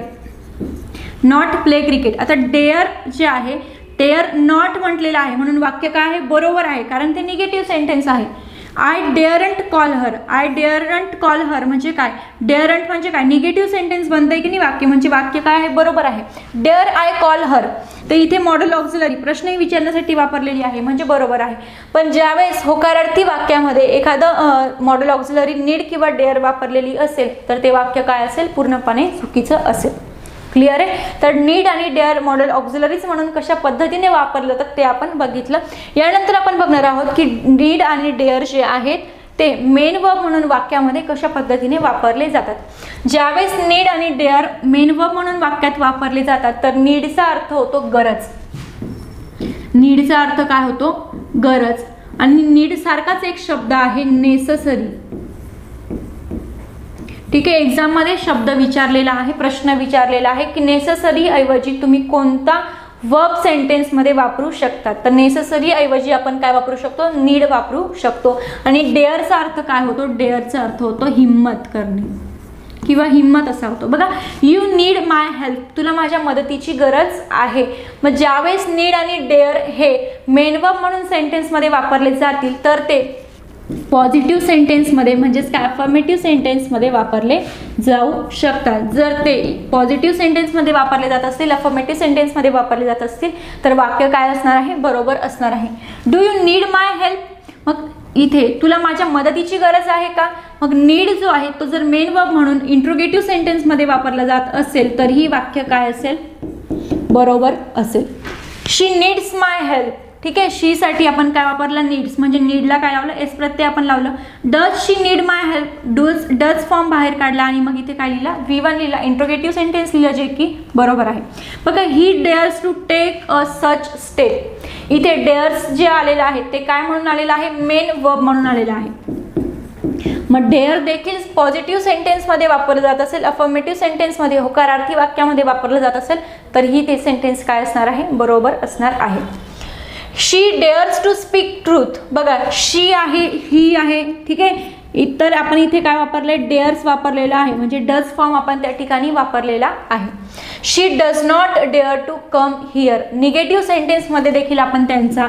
not play cricket. आता डेअर जे आहे डेअर नॉट म्हटलेलं आहे म्हणून वाक्य काय आहे, बरोबर आहे कारण ते निगेटिव्ह सेंटेन्स आहे. I daren't call her, I daren't call her म्हणजे काय, डेअरंट म्हणजे काय, निगेटिव्ह सेंटेन्स बनतंय की नाही वाक्य, म्हणजे वाक्य काय आहे, बरोबर आहे. डेअर आय कॉल हर, तर इथे मॉडेल ऑक्सिलरी प्रश्न विचारण्यासाठी वापरलेली आहे म्हणजे बरोबर आहे. पण ज्यावेळेस होकारार्थी वाक्यामध्ये एखादं मॉडेल ऑक्सिलरी नीड किंवा डेअर वापरलेली असेल तर ते वाक्य काय असेल, पूर्णपणे चुकीचं असेल. क्लिअर आहे. तर नीड आणि डेअर मॉडेल ऑक्सिलरीज म्हणून कशा पद्धतीने वापरलं तर ते आपण बघितलं. यानंतर आपण बघणार आहोत की नीड आणि डेअर जे आहेत ते मेन वर्ब म्हणून वाक्यामध्ये कशा पद्धतीने वापरले जातात. ज्यावेळेस नीड आणि डेअर मेन वर्ब म्हणून वाक्यात वापरले जातात तर नीडचा अर्थ होतो गरज, नीडचा अर्थ काय होतो, गरज. आणि नीड सारखाच एक शब्द आहे नेसेसरी. ठीक आहे. एक्झाम मध्ये शब्द विचारलेला आहे, प्रश्न विचारलेला आहे की नेसेसरी ऐवजी तुम्ही कोणता वर्ब सेंटेन्स मध्ये वापरू शकतात. तर नेसेसरी ऐवजी आपण काय वापरू शकतो, नीड वापरू शकतो. आणि डेअरचा अर्थ काय होतो, डेअरचा अर्थ होतो हिम्मत करणे किंवा हिम्मत असा होतो. बघा यू नीड माय हेल्प, तुला माझ्या मदतीची गरज आहे. मग ज्यावेळेस नीड आणि डेअर हे मेन वर्ब म्हणून सेंटेन्स मध्ये वापरले जातील तर ते पॉझिटिव्ह सेंटेन्समध्ये म्हणजेच काय अफर्मेटिव्ह सेंटेन्समध्ये वापरले जाऊ शकतात. जर ते पॉझिटिव्ह सेंटेन्समध्ये वापरले जात असतील, अफर्मेटिव्ह सेंटेन्समध्ये वापरले जात असतील तर वाक्य काय असणार आहे, बरोबर असणार आहे. Do you need my help, मग इथे तुला माझ्या मदतीची गरज आहे का, मग नीड जो आहे तो जर मेन वर्ब म्हणून इंट्रोगेटिव्ह सेंटेन्समध्ये वापरला जात असेल तर ही वाक्य काय असेल, बरोबर असेल. She needs my help. ठीक आहे. शी साठी आपण काय वापरलं, नीड्स म्हणजे नीडला काय लावलं, एस प्रत्यय आपण लावलं. Does she need my help, does does form बाहेर काढला आणि मग इथे काय लिहिला, व्ही वन लिहिला, इंट्रोगेटिव्ह सेंटेन्स लिहिलं जे की बरोबर आहे. बघा ही dares to take a such step. इथे डेअर्स जे आलेलं आहे ते काय म्हणून आलेलं आहे, मेन वर्ब म्हणून आलेलं आहे. मग डेअर देखील पॉझिटिव्ह सेंटेन्समध्ये वापरलं जात असेल, अफर्मेटिव्ह सेंटेन्समध्ये होकारार्थी वाक्यामध्ये वापरलं जात असेल तर ही ते सेंटेन्स काय असणार आहे, बरोबर असणार आहे. She dares to speak truth. बघा शी आहे, ही आहे. ठीक आहे. इतर आपण इथे काय वापरले, डेअर्स वापरलेला आहे म्हणजे डज फॉर्म आपण त्या ठिकाणी वापरलेला आहे. She does not dare to come here. Negative सेंटेन्समध्ये देखील आपण त्यांचा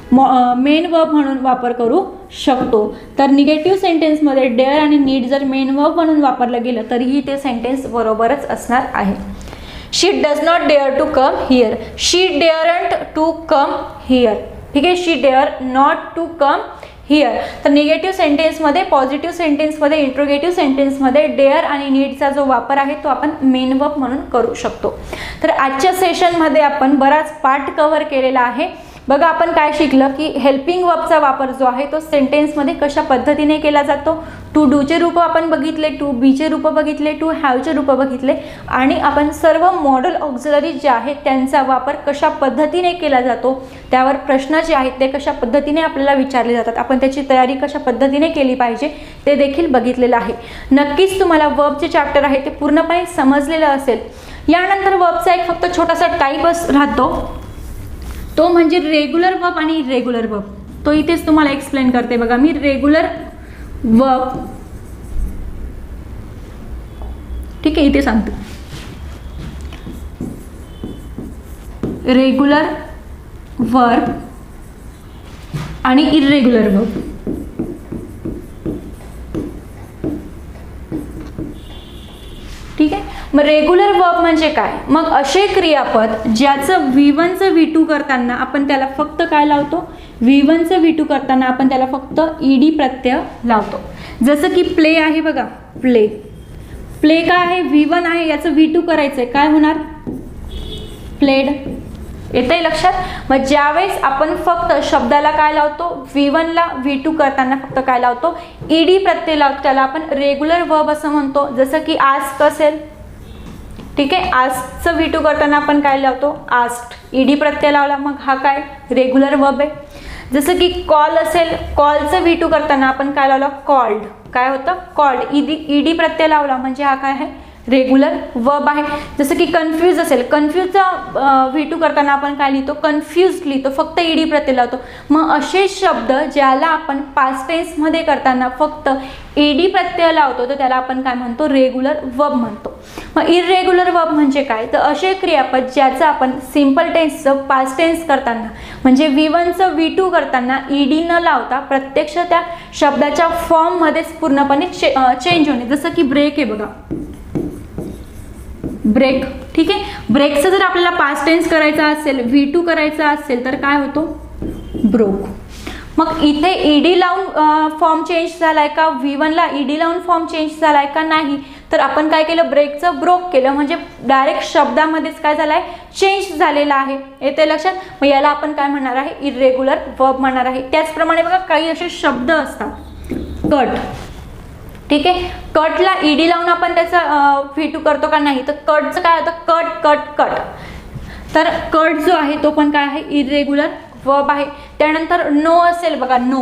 मेन वर्ब म्हणून वापर करू शकतो. तर निगेटिव्ह सेंटेन्समध्ये डेअर आणि नीड जर मेन वर्ब म्हणून वापरलं गेलं तरीही ते सेंटेन्स बरोबरच असणार आहे. She does not dare to come here, she daren't to come here. ठीक आहे. She dare not to come here. तर निगेटिव्ह सेंटेन्समध्ये, पॉझिटिव्ह सेंटेन्समध्ये, इंट्रोगेटिव्ह सेंटेन्समध्ये डेअर आणि नीडचा जो वापर आहे तो आपण मेन वर्ब म्हणून करू शकतो. तर आजच्या सेशनमध्ये आपण बराच पार्ट कव्हर केलेला आहे. बघा आपण काय शिकलं की हेल्पिंग वर्बचा वापर जो आहे तो सेंटेन्समध्ये कशा पद्धतीने केला जातो. टू डूचे रूप आपण बघितले, टू बीचे रूप बघितले, टू हॅवचे रूप बघितले आणि आपण सर्व मॉडल ऑक्झिलरी जे आहेत त्यांचा वापर कशा पद्धतीने केला जातो, त्यावर प्रश्न जे आहेत ते कशा पद्धतीने आपल्याला विचारले जातात, आपण त्याची तयारी कशा पद्धतीने केली पाहिजे ते देखील बघितलेलं आहे. नक्कीच तुम्हाला वर्बचे चॅप्टर आहे ते पूर्णपणे समजलेलं असेल. यानंतर वर्बचा एक फक्त छोटासा टाईपच राहतो, तो म्हणजे रेग्युलर वर्ब आणि इरेग्युलर वर्ब. तो इथेच तुम्हाला एक्सप्लेन करते बघा. मी रेग्युलर वर्ब, ठीक आहे, इथे सांगते. रेग्युलर वर्ब आणि इरेग्युलर वर्ब. ठीक आहे. मग रेग्युलर वर्ब म्हणजे काय? मग असे क्रियापद ज्याचं व्ही वनचं व्ही टू करताना आपण त्याला फक्त काय लावतो, व्ही वनचं व्ही टू करताना आपण त्याला फक्त ईडी प्रत्यय लावतो. जसं की प्ले आहे बघा, प्ले. प्ले काय आहे, व्ही वन आहे, याचं व्ही टू करायचंय, काय होणार, प्लेड. येतंय लक्षात? मग ज्यावेळेस आपण फक्त शब्दाला काय लावतो, व्ही वनला व्ही टू करताना फक्त काय लावतो, ईडी प्रत्यय लावतो, त्याला आपण रेग्युलर वर्ब असं म्हणतो. जसं की आस्क असेल, ठीक आहे, आस्कचं व्ही टू करताना आपण काय लावतो, आस्क्ड, ईडी प्रत्यय लावला, मग हा काय रेग्युलर वर्ब आहे. जसं की कॉल असेल, कॉलचं व्ही टू करताना आपण काय लावलं, कॉल्ड, काय होतं, कॉल्ड, ईडी ईडी प्रत्यय लावला म्हणजे हा काय आहे, रेग्युलर वर्ब आहे. जसं की कन्फ्यूज असेल, कन्फ्यूजचा व्ही टू करताना आपण काय लिहितो, कन्फ्यूज लिहितो, फक्त ईडी प्रत्यय लावतो. मग असे शब्द ज्याला आपण पास्ट टेन्समध्ये करताना फक्त ईडी प्रत्यय लावतो तर त्याला आपण काय म्हणतो, रेग्युलर वर्ब म्हणतो. मग इरेग्युलर वर्ब म्हणजे काय, तर असे क्रियापद ज्याचं आपण सिम्पल टेन्सचं पास्ट टेन्स करताना म्हणजे व्ही वनचं व्ही टू करताना ईडी न लावता प्रत्यक्ष त्या शब्दाच्या फॉर्ममध्येच पूर्णपणे चे चेंज होणे. जसं की ब्रेक आहे बघा, ब्रेक, ठीक आहे. ब्रेकचं जर आपल्याला पास्ट टेन्स करायचा असेल, व्ही टू करायचा असेल तर काय होतो, ब्रोक. मग इथे ईडी लावून फॉर्म चेंज झालाय का, व्ही वनला ईडी लावून फॉर्म चेंज झालाय का, नाही. तर आपण काय केलं, ब्रेकचं ब्रोक केलं म्हणजे डायरेक्ट शब्दामध्येच काय झालाय, चेंज झालेला आहे. येते लक्षात? मग याला आपण काय म्हणणार आहे, इरेग्युलर वर्ब म्हणणार आहे. त्याचप्रमाणे बघा काही असे शब्द असतात, कट, ठीक आहे, कटला ईडी लावून आपण त्याचा व्ही टू करतो का, नाही. तर कटचं काय होतं, कट कट कट. तर कट जो आहे तो पण काय आहे, इरेग्युलर वर्ब आहे. त्यानंतर नो असेल बघा, नो,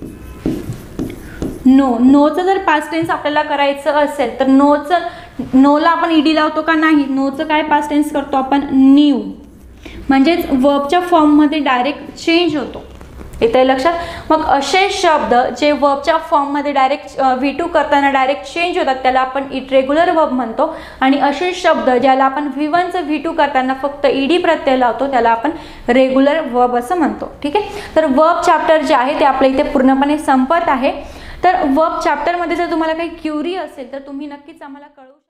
नो, नोचं जर पास्ट टेन्स आपल्याला करायचं असेल तर नोचं, नोला आपण ईडी लावतो का, नाही. नोचं काय पास्ट टेन्स करतो आपण, न्यू, म्हणजेच वर्बच्या फॉर्ममध्ये डायरेक्ट चेंज होतो. येते लक्षात? मग असे शब्द जे वर्बच्या फॉर्ममध्ये डायरेक्ट व्ही टू करताना डायरेक्ट चेंज होतात त्याला आपण इरेग्युलर वर्ब म्हणतो. आणि असे शब्द ज्याला आपण व्ही वनचं व्ही टू करताना फक्त ईडी प्रत्यय लावतो त्याला आपण रेग्युलर वर्ब असं म्हणतो. ठीक आहे. तर वर्ब चॅप्टर जे आहे ते आपल्या इथे पूर्णपणे संपत आहे. तर वर्ब चॅप्टरमध्ये जर तुम्हाला काही क्युरी असेल तर तुम्ही नक्कीच आम्हाला कळवू.